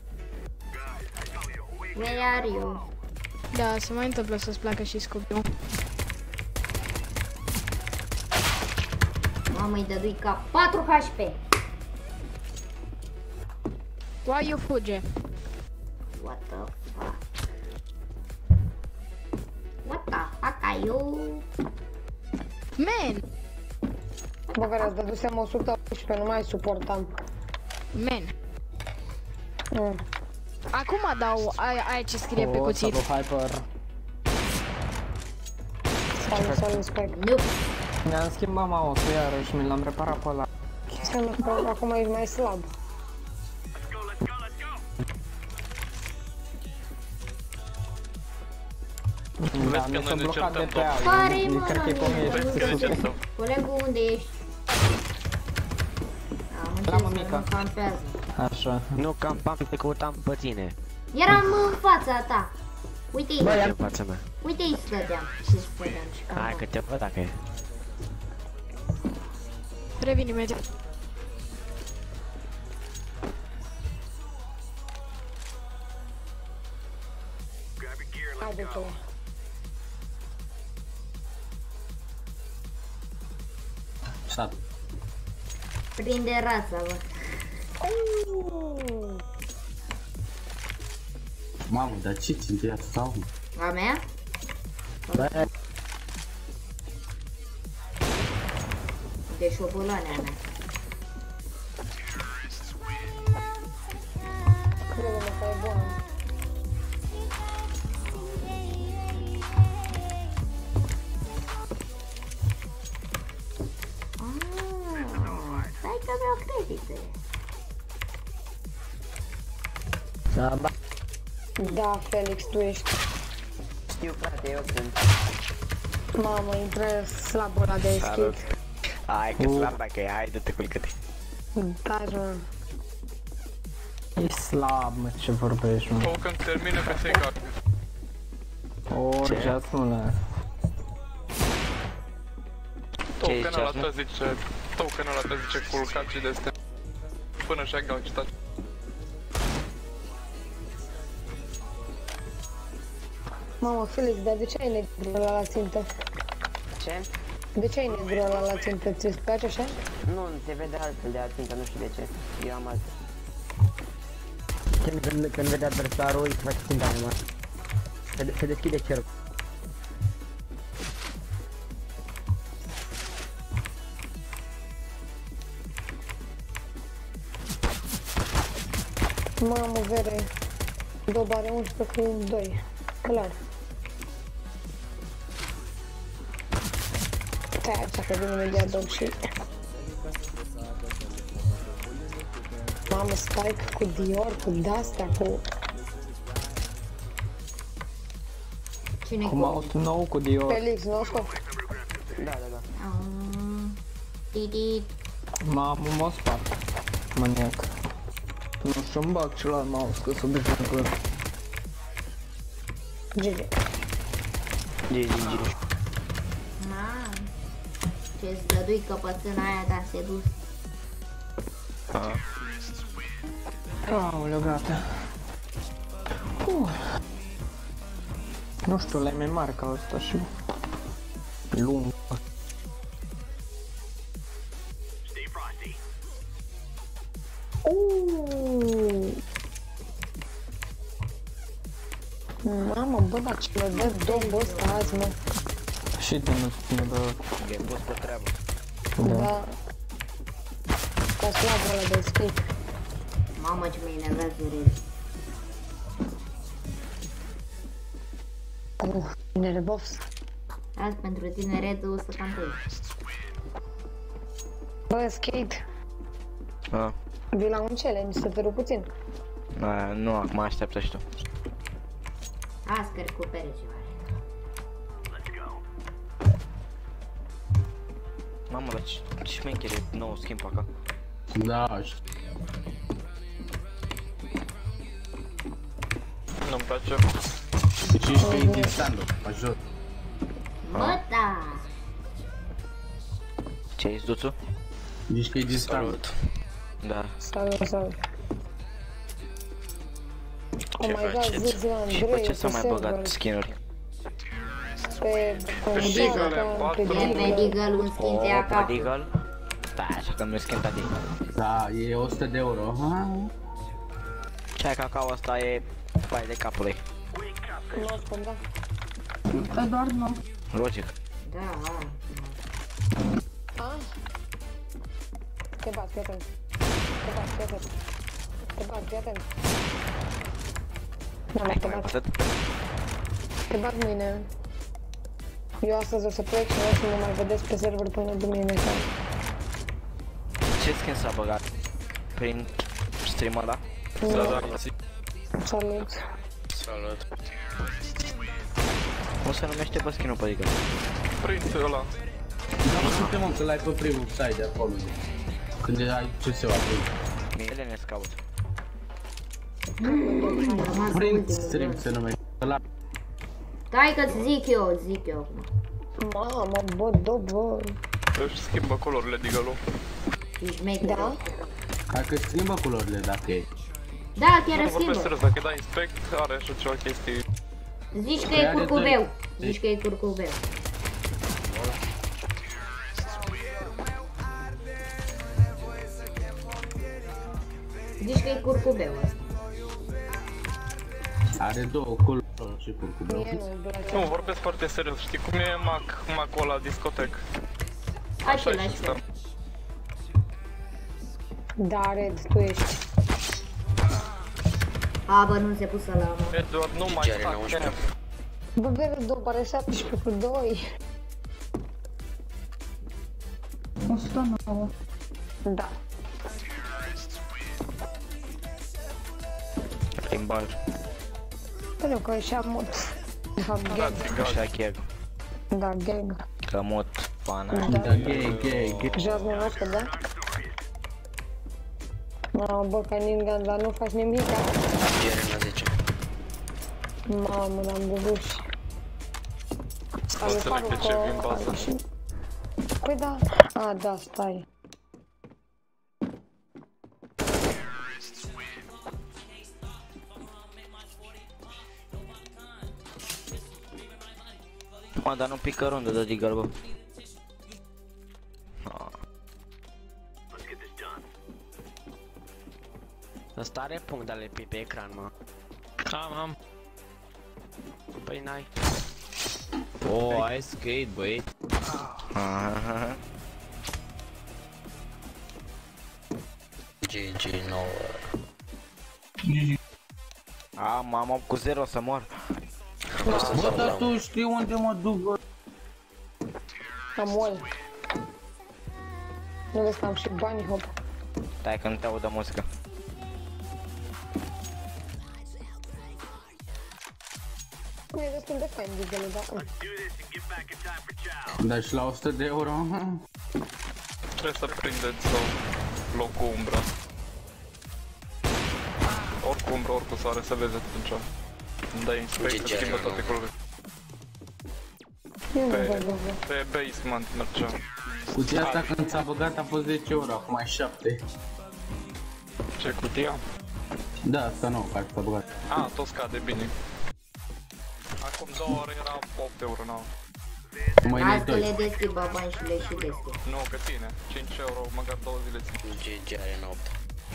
Speaker 3: Where are you?
Speaker 5: Da, se mai întâmplă să-ți placă și Scooby-Doo.
Speaker 3: Mamă, îi dădui ca patru H P.
Speaker 5: Why you fuge?
Speaker 3: What the fuck? What the fuck are you?
Speaker 5: Man!
Speaker 1: Bă, care ați dădusem o sută unsprezece, nu mai suportam.
Speaker 5: Man.
Speaker 1: Mm.
Speaker 5: Acum dau aia, aia ce scrie pe cuțit.
Speaker 18: Salut, Hyper.
Speaker 1: Salut, salut, Spike.
Speaker 3: Nope.
Speaker 18: Mi-am schimbat mouse-ul iarăși și mi l-am reparat pe ăla.
Speaker 1: Înseamnă că acum ești mai slab.
Speaker 18: Da, mi s-a blocat de pe aia.
Speaker 3: Pare-i mă,
Speaker 18: cred că e pe mine și pe sus.
Speaker 3: Colegul, unde ești? Am înțeles că nu campează.
Speaker 16: Așa. Nu campam, te căutam pe tine.
Speaker 3: Eram în fața ta. Uite-i.
Speaker 16: Bă, în fața mea.
Speaker 3: Uite-i stăteam și stăteam și campam.
Speaker 16: Hai că te văd dacă e.
Speaker 5: Revin imediat.
Speaker 1: Hai de pe
Speaker 17: Sat.
Speaker 3: Prinde rața, bă.
Speaker 17: Mamă, dar ce țin de asta?
Speaker 3: A mea?
Speaker 9: Bă,
Speaker 3: De șobolania mea.
Speaker 1: Crede-mă că e bună.
Speaker 3: Stai că vreau credite.
Speaker 9: da, ba.
Speaker 1: Da, Felix, tu ești.
Speaker 9: Știu, frate, eu sunt.
Speaker 1: Mamă, intră slabul ăla de
Speaker 16: Salut.
Speaker 1: skit.
Speaker 16: Hai că slab dacă e, hai dă-te culcă-te.
Speaker 1: Da, mă.
Speaker 18: E slab, mă, ce vorbești, mă.
Speaker 7: Token termină pe fake.
Speaker 18: Orgeați, mă,
Speaker 7: Token ăla te zice, token ăla te zice culcat și de astea. Până și-a gaucitat.
Speaker 1: Mamă, Felix, dar de ce ai negru ăla la țintă?
Speaker 9: Ce?
Speaker 1: De ce ai negru ăla la țintă? Ți-ți place așa?
Speaker 9: Nu, se vede altfel de atintă, nu știu de ce. Eu am altfel. Când, când, când vede adversarul, îi se face ținta mai mare. Se, se deschide cercul.
Speaker 1: Mamă, vere. Dob are unsprezece cu doi. Clar. Stai așa că vine imediat Dob și... Mamă, Spike cu Dior, cu de-astea, cu...
Speaker 3: Cine
Speaker 18: cu mouse nou, cu Dior.
Speaker 1: Felix, nu scop.
Speaker 9: Da, da, da.
Speaker 3: Titi.
Speaker 18: Mamă, mă spart. Maniac. Nu știu-mi bag celălalt mouse, că sunt de cu ăla.
Speaker 1: G G.
Speaker 16: G G, G.
Speaker 3: Mamă. Ce-ți dădui căpățâna aia, dar se dus.
Speaker 18: Aoleu, gata. Uh. Nu știu, le mai mari ca ăsta și... lung.
Speaker 1: Uuuu. Mamă, bă, dar ce le dă Dobul ăsta azi, mă.
Speaker 18: Și de nu spune, bă.
Speaker 16: E pus pe treabă.
Speaker 1: Da. Ca slabul ăla de skip.
Speaker 3: Mamă, ce mă enervează Red.
Speaker 1: Uh, nervos.
Speaker 3: Azi pentru tine Red o să cantezi.
Speaker 1: Bă, Skate.
Speaker 16: A.
Speaker 1: Vii la un challenge, să te rup puțin.
Speaker 16: A, nu, acum așteaptă și tu.
Speaker 3: Azi că recupere ceva.
Speaker 16: Mamă, dar ce șmecher e nou schimb acá.
Speaker 17: Da, știu.
Speaker 7: Nu-mi place.
Speaker 17: Deci ești din stand-up, ajut.
Speaker 3: Bă, da!
Speaker 16: Ce ai, Duțu?
Speaker 17: Zici că e din stand-up.
Speaker 16: Da.
Speaker 1: Salut, salut.
Speaker 16: Ce faceți? Și pe ce s-a mai băgat skin-uri?
Speaker 1: Pe...
Speaker 3: Pe Deagle, un skin de A K.
Speaker 16: Pe Deagle? Da, așa că nu-i skin tati.
Speaker 17: Da, e o sută de euro.
Speaker 16: Ce ai cacao ăsta e pai de capului.
Speaker 1: Nu spun, da.
Speaker 12: Da, doar nu.
Speaker 16: Logic.
Speaker 3: Da,
Speaker 1: a. Te bat, fii atent. Te bat, fii atent. Te bat, fii atent. Da, mă, te bat. Te bat mâine. Eu astăzi o să plec și vreau să mă mai vedeți pe server până duminică.
Speaker 16: Ce skin s-a băgat? Prin stream-ul ăla?
Speaker 1: Salut.
Speaker 7: Salut.
Speaker 16: Cum se numește pe skin-ul pe Deagle?
Speaker 7: Prinț ăla.
Speaker 17: Da, mă, suntem om, să-l ai pe primul side acolo. Când ai ce se va prinde.
Speaker 16: Ele ne scaut.
Speaker 17: Print stream se numește.
Speaker 3: Stai că-ți zic eu, zic eu acum.
Speaker 1: Mamă, bă, da, bă.
Speaker 7: Își schimbă culorile Deagle-ul.
Speaker 3: Ești maker.
Speaker 1: Da?
Speaker 17: Hai că schimbă culorile dacă e.
Speaker 3: Da, chiar îți
Speaker 7: Nu vorbesc
Speaker 3: schimbă.
Speaker 7: serios, dacă îi dai inspect, are așa ceva chestii.
Speaker 3: Zici că e curcubeu. Zici că e curcubeu. Zici că e curcubeu ăsta.
Speaker 17: Are două acolo și cu
Speaker 1: Mie nu-mi place.
Speaker 7: Nu, vorbesc foarte serios. Știi cum e Mac, Mac-ul ăla discotec?
Speaker 3: Același fel.
Speaker 1: Da, Red, tu ești.
Speaker 3: A, bă, nu se pusă la mă.
Speaker 7: Edward, nu mai fac.
Speaker 1: Bă, bebe, două, pare șaptesprezece cu doi.
Speaker 12: o sută nouă.
Speaker 1: Da.
Speaker 16: Limbaj.
Speaker 1: Pentru că așa mod. De fapt, gag.
Speaker 16: Așa gag.
Speaker 1: Da, gag.
Speaker 16: Că mod pana.
Speaker 17: Da, gag, gag.
Speaker 1: Jos nu noastră, da? Mamă, bă, ca Ningan, dar nu faci nimic, da?
Speaker 16: Jerena zice.
Speaker 1: Mamă, l-am bubuș.
Speaker 7: Înțeleg pe ce vin bază.
Speaker 1: Păi da. A, da, stai.
Speaker 16: Mă, dar nu pică rundă de Deagle, bă. Ăsta are punct ale pe ecran, mă.
Speaker 19: Am, am.
Speaker 16: Păi n-ai.
Speaker 19: Oh, ai skate, băi.
Speaker 16: G G nouă. A, m-am cu zero să mor.
Speaker 17: Bă, dar tu știi unde mă duc, bă?
Speaker 1: Am ol. Nu vezi că am și bani, hop.
Speaker 16: Stai că nu te audă muzică.
Speaker 1: Nu e destul de fain Deagle-ul, da?
Speaker 17: Dar și la o sută de euro?
Speaker 7: Trebuie să prindeți sau locul umbra. Oricum umbra, oricum soare, să vezi atunci. Îmi dai inspect, să schimbă toate culorile. Pe, pe basement mergea.
Speaker 17: Cutia asta când s-a băgat a fost zece euro, acum e șapte.
Speaker 7: Ce cutia?
Speaker 17: Da, asta nouă, care s-a băgat.
Speaker 7: A, tot scade, bine. Acum două ore era opt euro, nu.
Speaker 3: Hai să le deschid, bă, bani și le și deschid.
Speaker 7: Nu, că tine, cinci euro, măcar două zile țin.
Speaker 16: G G are în opt.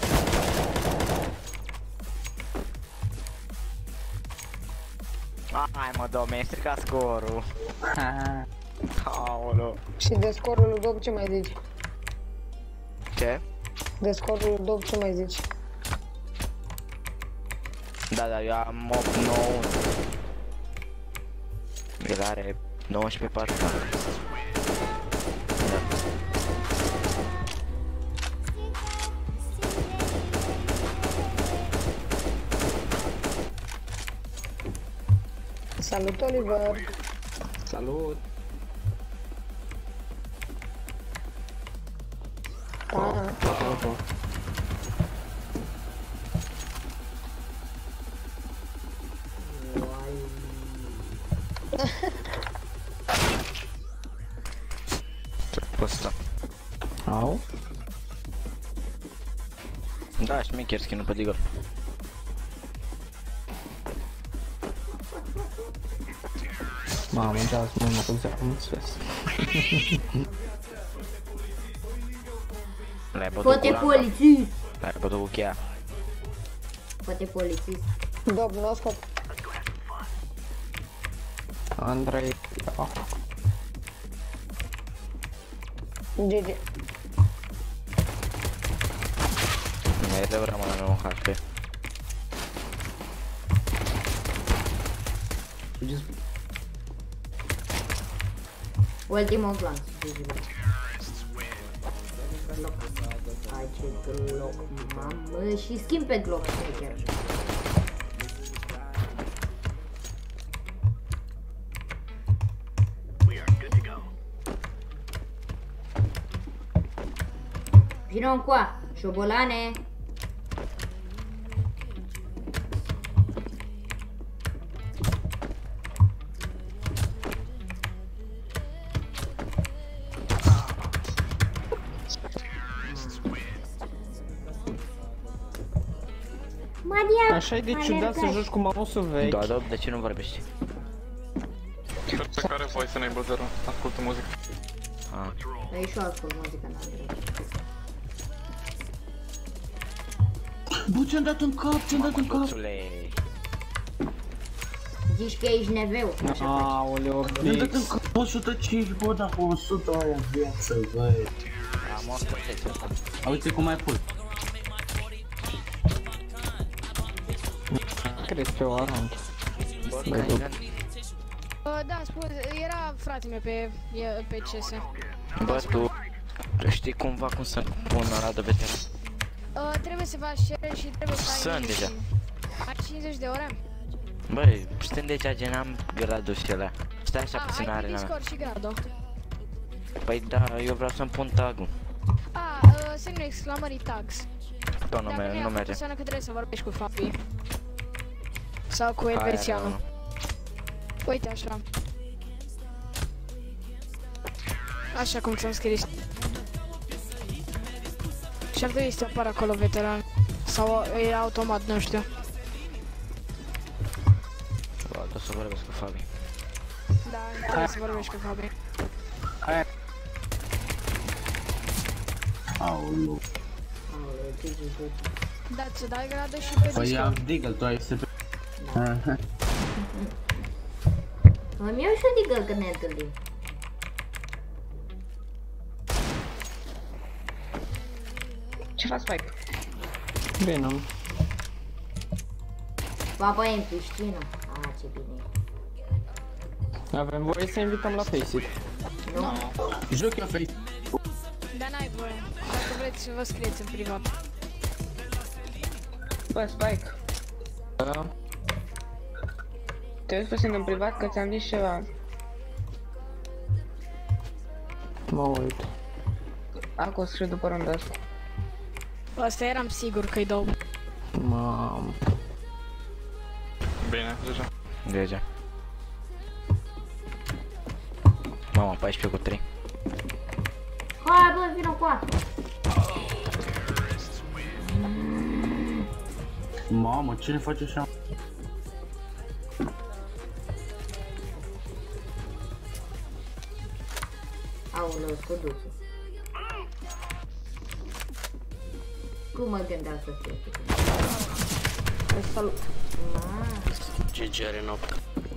Speaker 16: Hai mă, domne, mi-ai stricat scorul. Aoleu.
Speaker 1: Și de scorul lui Dob ce mai zici?
Speaker 16: Ce?
Speaker 1: De scorul lui Dob ce mai zici?
Speaker 16: Da, da, eu am opt nouă. El are nouăsprezece patru.
Speaker 1: Salut, Oliver!
Speaker 18: Salut!
Speaker 1: Ah.
Speaker 16: Ăsta.
Speaker 18: Au?
Speaker 16: Da, șmecher skin-ul pe Deagle.
Speaker 18: Mamă, dați mă, mă cu zeapă, mă stres.
Speaker 3: Poate polițist!
Speaker 16: L-ai bătut cu cheia.
Speaker 3: Poate polițist.
Speaker 1: Dob, nu scop.
Speaker 18: Andrei, da.
Speaker 1: G G.
Speaker 16: Mereu rămâne în un H P.
Speaker 3: Ultimul glonț, hai ce glock, mamă, și schimb pe glock, chiar. Vino încoa, șobolane!
Speaker 18: Așa e de ciudat să joci cu mouse-ul vechi.
Speaker 16: Da, da, de ce nu vorbești?
Speaker 7: Pe care voi să ne-ai zero, ascultă muzică.
Speaker 16: Ah.
Speaker 3: Păi și eu ascult muzică, n-am drept.
Speaker 17: Bă, ce-am dat în cap, ce-am dat în cap?
Speaker 3: Zici că ești neveu.
Speaker 18: Aoleu,
Speaker 17: nu dă în o sută cinci, bă, dacă o sută aia viață, băi.
Speaker 16: Am o sută zece.
Speaker 17: Uite cum ai pus.
Speaker 18: Crezi pe o arunc.
Speaker 5: Da, spun, era frate meu pe, pe C S.
Speaker 16: Bă, tu știi cumva cum să pun ăla de veteran?
Speaker 5: Uh, trebuie să faci share și trebuie să ai...
Speaker 16: Sunt deja.
Speaker 5: Ai cincizeci de ore?
Speaker 16: Băi, sunt deja gen am gradul și ăla. Stai așa
Speaker 5: A,
Speaker 16: puțin
Speaker 5: ai
Speaker 16: arena
Speaker 5: pe
Speaker 16: mea.
Speaker 5: Discord și gradul.
Speaker 16: Păi da, eu vreau să-mi pun tag-ul.
Speaker 5: A, uh, semnul exclamării tags.
Speaker 16: Tot nu,
Speaker 5: Dacă
Speaker 16: me-
Speaker 5: nu
Speaker 16: nu merge.
Speaker 5: înseamnă că trebuie să vorbești cu Fabi. Sau cu Elvețianul. Uite așa. Așa cum ți-am scris. Și ar trebui să apară acolo veteran. Sau e automat, nu știu.
Speaker 16: Bă, o să vorbesc cu Fabi.
Speaker 5: Da, trebuie să vorbești cu Fabi.
Speaker 17: Hai. Aoleu.
Speaker 5: Da, să dai gradul și pe
Speaker 17: Păi
Speaker 5: Discord.
Speaker 17: am Deagle, tu ai S P.
Speaker 3: Îmi iau și o Deagle că ne întâlnim.
Speaker 1: Ce faci, Spike?
Speaker 18: Venom.
Speaker 3: Baba e în piscină. Ah, ce bine.
Speaker 18: Avem voie să invităm la Faceit.
Speaker 3: Nu.
Speaker 17: Joc eu Face.
Speaker 5: Dar n-ai voie. Dacă vreți, vă scrieți în privat.
Speaker 1: Bă, Spike.
Speaker 18: Da.
Speaker 1: Te uiți puțin în privat că ți-am zis ceva.
Speaker 18: Mă uit.
Speaker 1: Acum scriu după rând asta.
Speaker 5: Asta eram sigur că-i dau.
Speaker 18: Mam.
Speaker 7: Bine, deja.
Speaker 16: Deja. Mama, paisprezece cu trei.
Speaker 3: Hai, bă, vină cu asta.
Speaker 17: Mamă, cine face așa?
Speaker 3: Aoleu, scuduțul. Cum mă gândeam să fie? Salut.
Speaker 16: G G are noapte.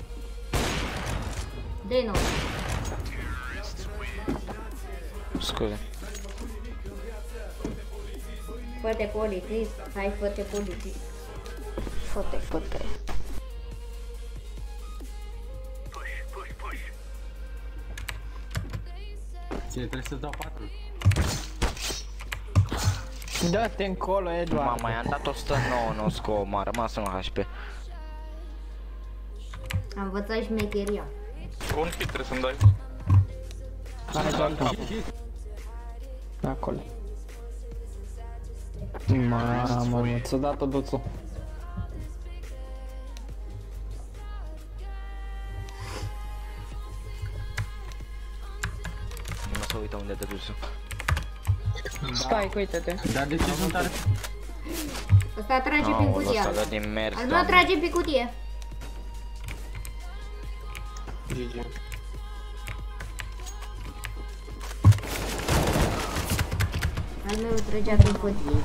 Speaker 3: De nou.
Speaker 16: Scuze.
Speaker 3: Fă-te polițist. Hai, fă-te polițist. Fă-te, fă-te.
Speaker 17: Ție trebuie să dau patru.
Speaker 18: Da-te încolo, Eduard.
Speaker 16: Mama, i-am dat o sută nouă, nu sco, m-a rămas un H P.
Speaker 3: Am învățat șmecheria.
Speaker 7: Un hit trebuie să-mi dai.
Speaker 18: Hai, doamne. Acolo. Mamă, ți-a dat-o duțul.
Speaker 16: Nu se uită unde te duci.
Speaker 1: Spike, uite-te.
Speaker 17: Dar de ce sunt tare?
Speaker 3: Ăsta trage prin cutie.
Speaker 16: Ăsta dă din mers,
Speaker 3: Al meu trage prin cutie.
Speaker 18: G G.
Speaker 3: Al meu trăgea prin cutie.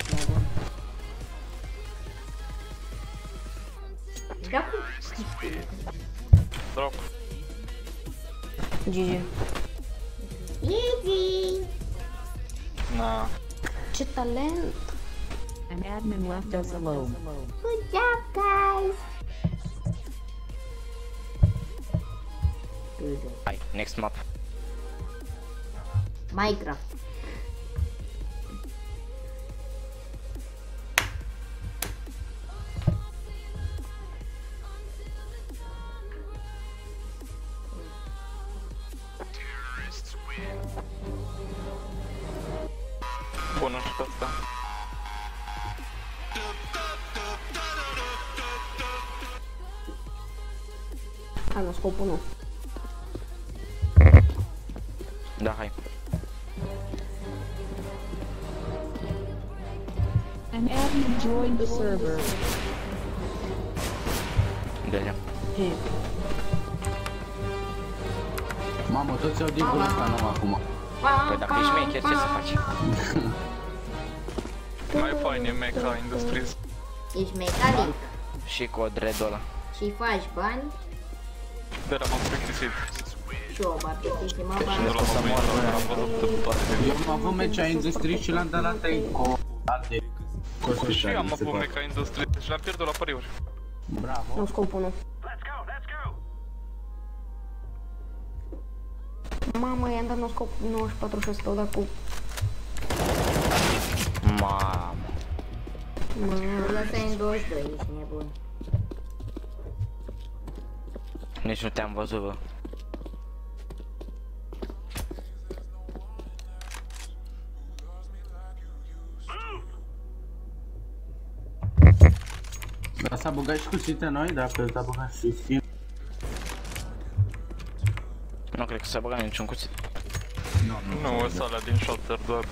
Speaker 3: Da cum?
Speaker 7: Drop.
Speaker 3: G G. Easy!
Speaker 7: Na.
Speaker 3: Ce talent!
Speaker 6: An admin left us alone.
Speaker 3: Good job, guys!
Speaker 16: Hai, next map.
Speaker 3: Minecraft.
Speaker 7: Bună și pe asta.
Speaker 1: Hai, la scopul nu.
Speaker 16: Da, hai.
Speaker 6: An admin joined the server.
Speaker 16: Deja.
Speaker 17: Mamă, toți au Deagle ăsta nou acum.
Speaker 16: Păi dacă ești maker, ce să faci?
Speaker 7: Mai fain e Mecha Industries.
Speaker 3: Ești mecanic
Speaker 16: Și cu dreadul ăla.
Speaker 3: și faci bani.
Speaker 7: Dar m-am plictisit.
Speaker 3: Și eu m-am plictisit, m-am
Speaker 7: Și nu l-am avut, dar am văzut toate de
Speaker 17: Eu am avut mecea Industry și l-am dat la Tenco.
Speaker 7: Și eu am avut meca Industry și l-am pierdut la pariuri.
Speaker 17: Bravo.
Speaker 1: Nu scopul nu. Mamă, i-am dat scop nouăzeci și patru și ăsta, o dat cu...
Speaker 16: Mamă.
Speaker 3: Lăsai în douăzeci și doi, ești nebun.
Speaker 16: Nici nu te-am văzut, bă.
Speaker 17: Dar s-a băgat și cuțite noi, dacă s-a băgat și skin.
Speaker 16: Nu cred că s-a băgat niciun cuțit.
Speaker 7: Nu, nu, nu, ăsta alea din shotter doar.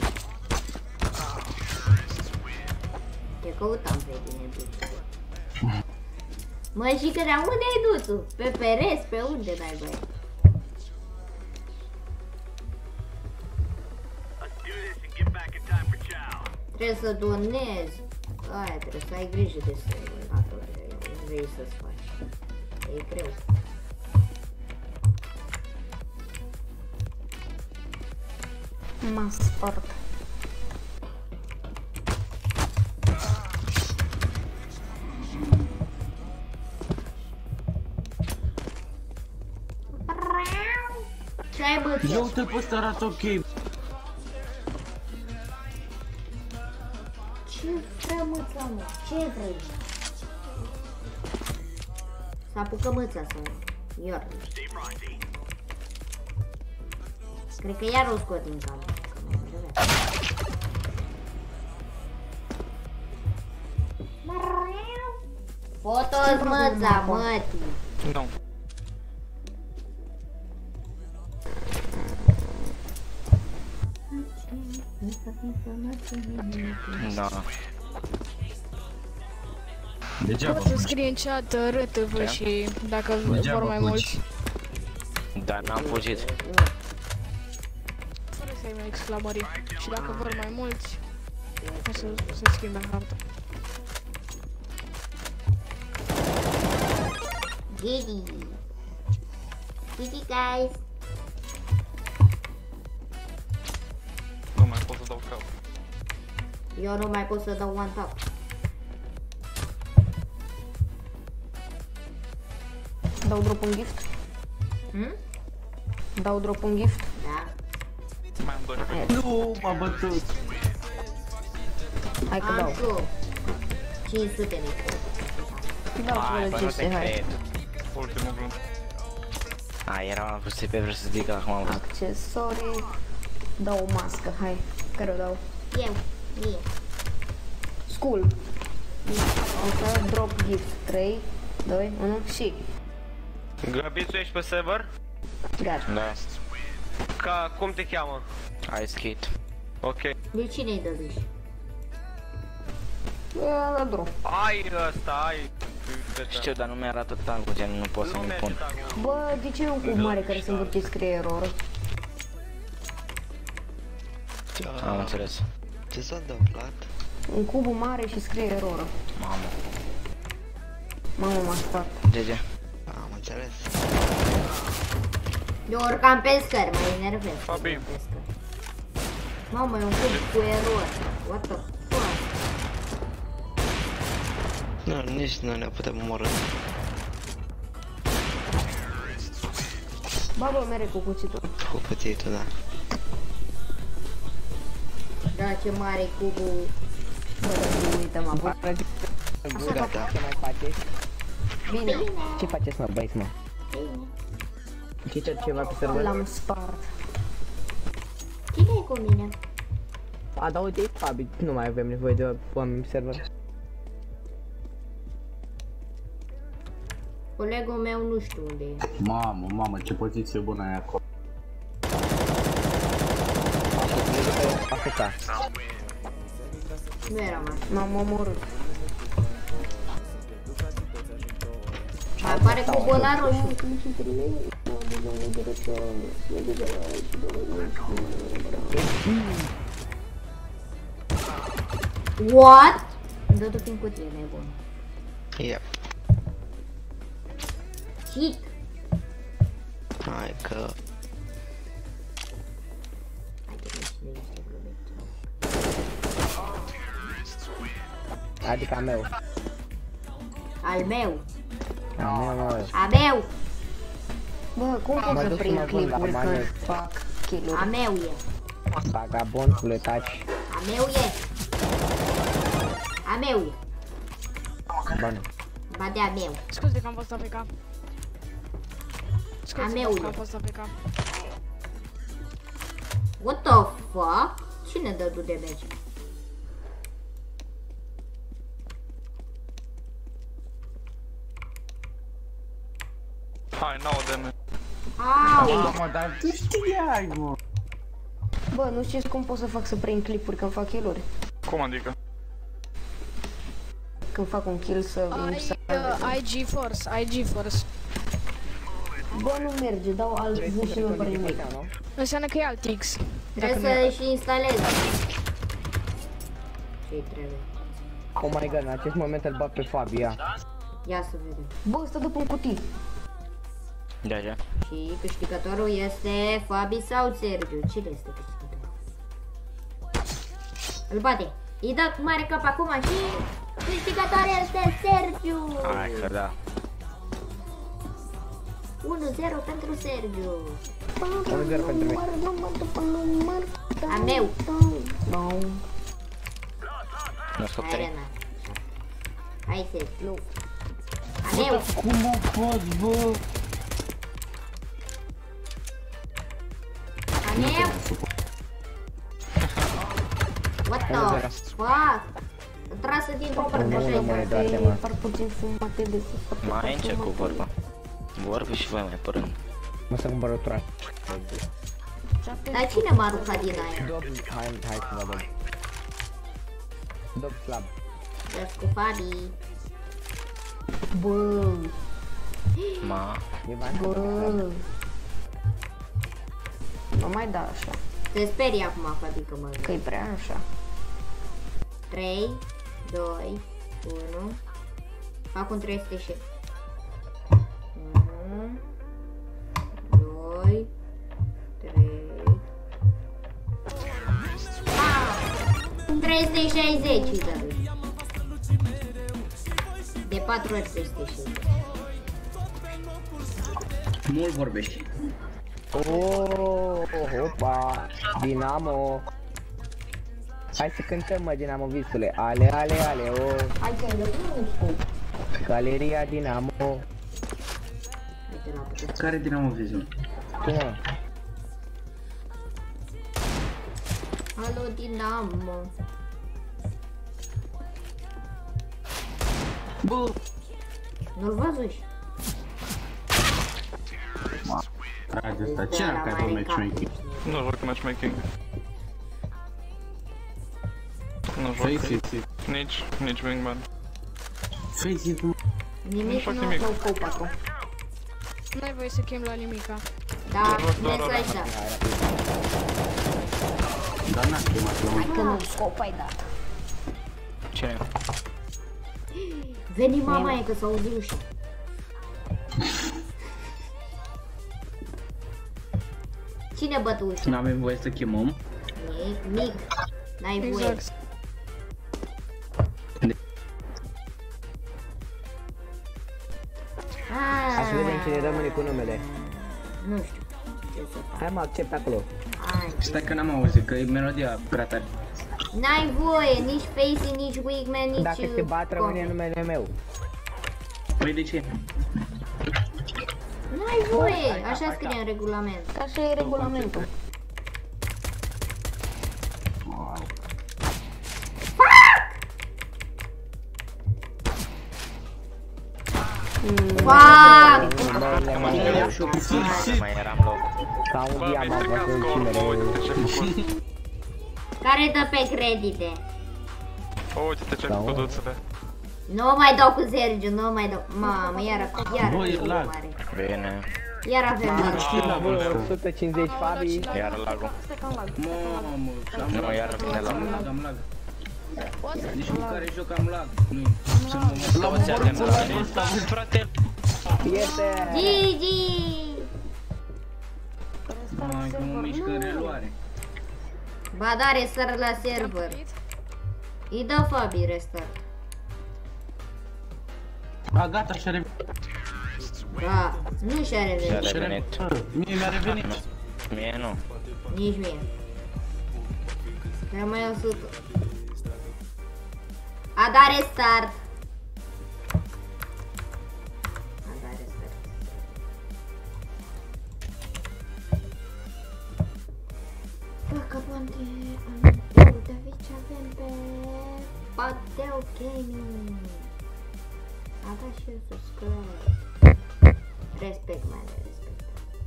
Speaker 3: Te căutam pe tine, duțu. Mă, și că de unde ai duțu? Pe pereți, pe unde n-ai băi? Trebuie să donezi. Aia, trebuie să ai grijă de server, vrei să-ți faci. E greu.
Speaker 1: M-a spart.
Speaker 3: Ce ai bățit?
Speaker 17: Eu uite-l pe ăsta arată ok.
Speaker 3: Ce vrea măța, mă? Ce vrei? Să apucă măța să iar. Cred că iar o scot din cameră. Fotos măța, mătii.
Speaker 7: Nu.
Speaker 16: Da.
Speaker 17: Degeaba.
Speaker 5: Poți să scrie în chat R T V și dacă vor mai mulți.
Speaker 16: Dar n-am fugit.
Speaker 5: Fără să ai mai exclamării. Și dacă vor mai mulți, o să se schimbe harta.
Speaker 3: Giddy. Giddy, guys.
Speaker 7: Nu mai pot să dau cap.
Speaker 3: Eu nu mai pot să dau one tap.
Speaker 1: Dau drop un gift?
Speaker 3: Hmm?
Speaker 1: Dau drop un gift?
Speaker 3: Da.
Speaker 7: Mai am doi.
Speaker 17: Nu, m-a bătut.
Speaker 1: Hai că dau.
Speaker 3: Am și cinci sute de
Speaker 1: Dau
Speaker 16: Hai, bă, nu te cred.
Speaker 7: Ultimul gând.
Speaker 16: A, eram am pus pe vreau să zic acum am văzut.
Speaker 1: Accesorii. Dau o mască, hai. Care o dau?
Speaker 3: Eu, mie.
Speaker 1: School. Asta, drop gift. trei, doi, unu și...
Speaker 13: Grăbițul, ești pe server?
Speaker 1: Gata.
Speaker 16: Da.
Speaker 13: Ca, cum te cheamă?
Speaker 16: Ice Skate.
Speaker 13: Ok.
Speaker 3: De cine-i dăduși?
Speaker 1: La drop.
Speaker 13: Ai ăsta, ai...
Speaker 16: Știu, dar nu mi-arată tagul, gen nu pot să-mi pun.
Speaker 1: Bă, de ce e un cub mare care se învârte scrie error?
Speaker 16: Am înțeles.
Speaker 15: Ce s-a întâmplat?
Speaker 1: Un cub mare și scrie error.
Speaker 16: Mamă.
Speaker 1: Mamă, m-a spart.
Speaker 16: G G.
Speaker 15: Am înțeles.
Speaker 3: Eu urcam pe scări, mă enervez.
Speaker 7: Fabi.
Speaker 3: Mamă, e un cub cu error. What the fuck?
Speaker 15: Nu, nici nu ne putem omorâ.
Speaker 1: Babă, mere cu cuțitul.
Speaker 15: Cu cuțitul, da.
Speaker 3: Da, ce mare e cubul.
Speaker 1: Bă, dar uite, m-a pus.
Speaker 15: Gata.
Speaker 18: Ce mai faceți?
Speaker 1: Bine.
Speaker 18: Ce faceți, mă, băieți, mă? Știți ceva pe server?
Speaker 1: L-am spart.
Speaker 3: Cine e cu mine?
Speaker 18: A, da, uite, e Fabi, nu mai avem nevoie de oameni pe server.
Speaker 3: Colegul meu nu știu unde e.
Speaker 17: Mamă, mamă, ce poziție bună ai acolo.
Speaker 18: Afecta.
Speaker 3: Nu eram așa.
Speaker 1: M-am omorât.
Speaker 3: Mai apare cubul ăla roșu. What? Dă-tu prin cutie, nebun.
Speaker 15: Yep.
Speaker 3: Cheat.
Speaker 15: Hai că...
Speaker 9: Adică a meu.
Speaker 3: Al meu.
Speaker 9: A meu, mă.
Speaker 3: A meu.
Speaker 1: Bă, cum pot să prind clipuri când fac kill-uri?
Speaker 3: A meu e.
Speaker 9: Vagabondule, taci.
Speaker 3: A meu e. A meu e.
Speaker 9: Bun.
Speaker 3: Ba de a meu.
Speaker 5: Scuze că am fost A F K.
Speaker 3: A meu
Speaker 5: că am
Speaker 3: e.
Speaker 5: fost A F K.
Speaker 3: What the fuck? Cine dă du de meci?
Speaker 7: Hai, nouă de meci.
Speaker 3: Au!
Speaker 17: Mamă, dar tu știai, mă.
Speaker 1: Bă, nu știți cum pot să fac să prind clipuri când fac kill-uri?
Speaker 7: Cum adică?
Speaker 1: Când fac un kill să...
Speaker 5: Ai, uh, ai GeForce, ai GeForce.
Speaker 1: Bă, nu merge, dau alt zi și nu văd nimic.
Speaker 5: Înseamnă că e alt X.
Speaker 3: Trebuie să și instalezi. Ce-i trebuie?
Speaker 9: Oh my god, în acest moment îl bat pe Fabi, ia.
Speaker 3: Ia să vedem.
Speaker 1: Bă, stă după un cutii.
Speaker 16: Da, da.
Speaker 3: Și câștigătorul este Fabi sau Sergiu? Cine este câștigătorul? Îl bate. Îi dă mare cap acum și câștigătorul este Sergiu.
Speaker 16: Hai că da.
Speaker 3: unu zero pentru Sergiu.
Speaker 9: unu zero pentru mine.
Speaker 3: A meu.
Speaker 16: Nu scop trei.
Speaker 3: Hai, Sergiu. A meu.
Speaker 17: Cum o faci, bă?
Speaker 3: A meu. What the fuck? Trasă din propria
Speaker 1: poșetă. Par puțin fumate de sus.
Speaker 16: Mai încet cu vorba. Vorbă și voi mai părând.
Speaker 9: Mă să cumpăr o trasă.
Speaker 3: Dar cine m-a aruncat din aia?
Speaker 9: Dob, hai, hai să vă dăm. Dob slab.
Speaker 3: Las cu Fabi. Bă.
Speaker 16: Ma.
Speaker 1: Bă. Nu mai da așa.
Speaker 3: Te sperii acum, Fabi, că mă...
Speaker 1: Că-i prea așa.
Speaker 3: trei, doi, unu. Fac un trei sute și... unu, doi, trei... Ah! trei sute șaizeci îi dă. De patru ori trei sute șaizeci.
Speaker 17: Mult vorbești.
Speaker 9: Oh, hopa, Dinamo. Hai să cântăm, mă, Dinamo visule. Ale, ale, ale, oh.
Speaker 1: Hai că îmi un scop.
Speaker 9: Galeria Dinamo.
Speaker 17: Care Dinamo visul?
Speaker 9: Cum?
Speaker 3: Alo, Dinamo.
Speaker 17: Bă!
Speaker 3: Nu-l văzuși?
Speaker 17: Hai de asta, ce ar ca pe matchmaking?
Speaker 7: Nu joc matchmaking. Nu joc.
Speaker 17: Face it.
Speaker 7: Nici, nici wingman.
Speaker 17: Face it.
Speaker 3: Nimic,
Speaker 7: nu
Speaker 3: nu
Speaker 7: nimic.
Speaker 3: au scop acum.
Speaker 5: N-ai voie să chem la nimica.
Speaker 3: Da, mesaj da.
Speaker 17: Dar n-a chemat la
Speaker 1: Hai că nu scop ai dat.
Speaker 16: Ce?
Speaker 3: Veni mama e că s-a auzit ușa. Cine bătă ușa?
Speaker 17: N-avem voie să chemăm.
Speaker 3: Mic, mic. N-ai voie.
Speaker 5: Exact.
Speaker 3: Ah,
Speaker 9: Hai să vedem cine rămâne cu numele.
Speaker 3: nu știu. Ce să fac?
Speaker 9: Hai mă, accept acolo.
Speaker 3: Hai.
Speaker 17: Stai că n-am auzit, că e melodia prea tare.
Speaker 3: N-ai voie, nici Facey, nici Wigman, nici...
Speaker 9: Dacă te bat, rămâne numele meu.
Speaker 17: Păi de ce?
Speaker 3: N-ai voie, așa scrie în regulament.
Speaker 1: Așa e regulamentul.
Speaker 3: Fuck!
Speaker 16: Mai eram loc.
Speaker 9: Ca un diamant, vă să cine.
Speaker 3: Care dă pe credite?
Speaker 7: Uite-te ce-ai făcut, duțele.
Speaker 3: Nu mai dau cu Sergiu, nu mai dau. Mamă, iar iar
Speaker 17: Băi,
Speaker 3: avem
Speaker 17: lag.
Speaker 3: mare.
Speaker 16: Bine.
Speaker 3: Iar avem mare.
Speaker 9: o sută cincizeci Fabi.
Speaker 16: Iar lagul.
Speaker 17: Mamă, am
Speaker 16: Nu,
Speaker 17: lag,
Speaker 16: iar vine
Speaker 17: am
Speaker 16: lagul.
Speaker 17: lag, am lag. Nici cu care joc am lag. Nu,
Speaker 16: Toți avem lag. Frate.
Speaker 9: Pierde.
Speaker 3: G G!
Speaker 12: restart
Speaker 17: Mai cum
Speaker 12: server.
Speaker 17: mișcă în reluare.
Speaker 3: Ba da, restart la server. Îi dă Fabi restart.
Speaker 17: A, gata, și-a revenit.
Speaker 3: Da, nu și-a revenit.
Speaker 19: Și-a revenit.
Speaker 17: Mie mi-a revenit.
Speaker 19: Mie nu.
Speaker 3: Nici mie. Rămâi o sută. A dat restart. A dat restart. Dacă poate am uite ce avem pe Pateo Gaming. A dat și eu subscribe. Respect, mai de respect.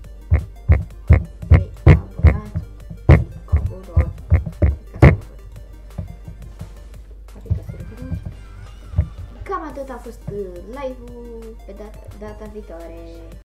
Speaker 3: Deci, abonați. Abonați. Adică serverul. Cam atât a fost live-ul pe data, data viitoare.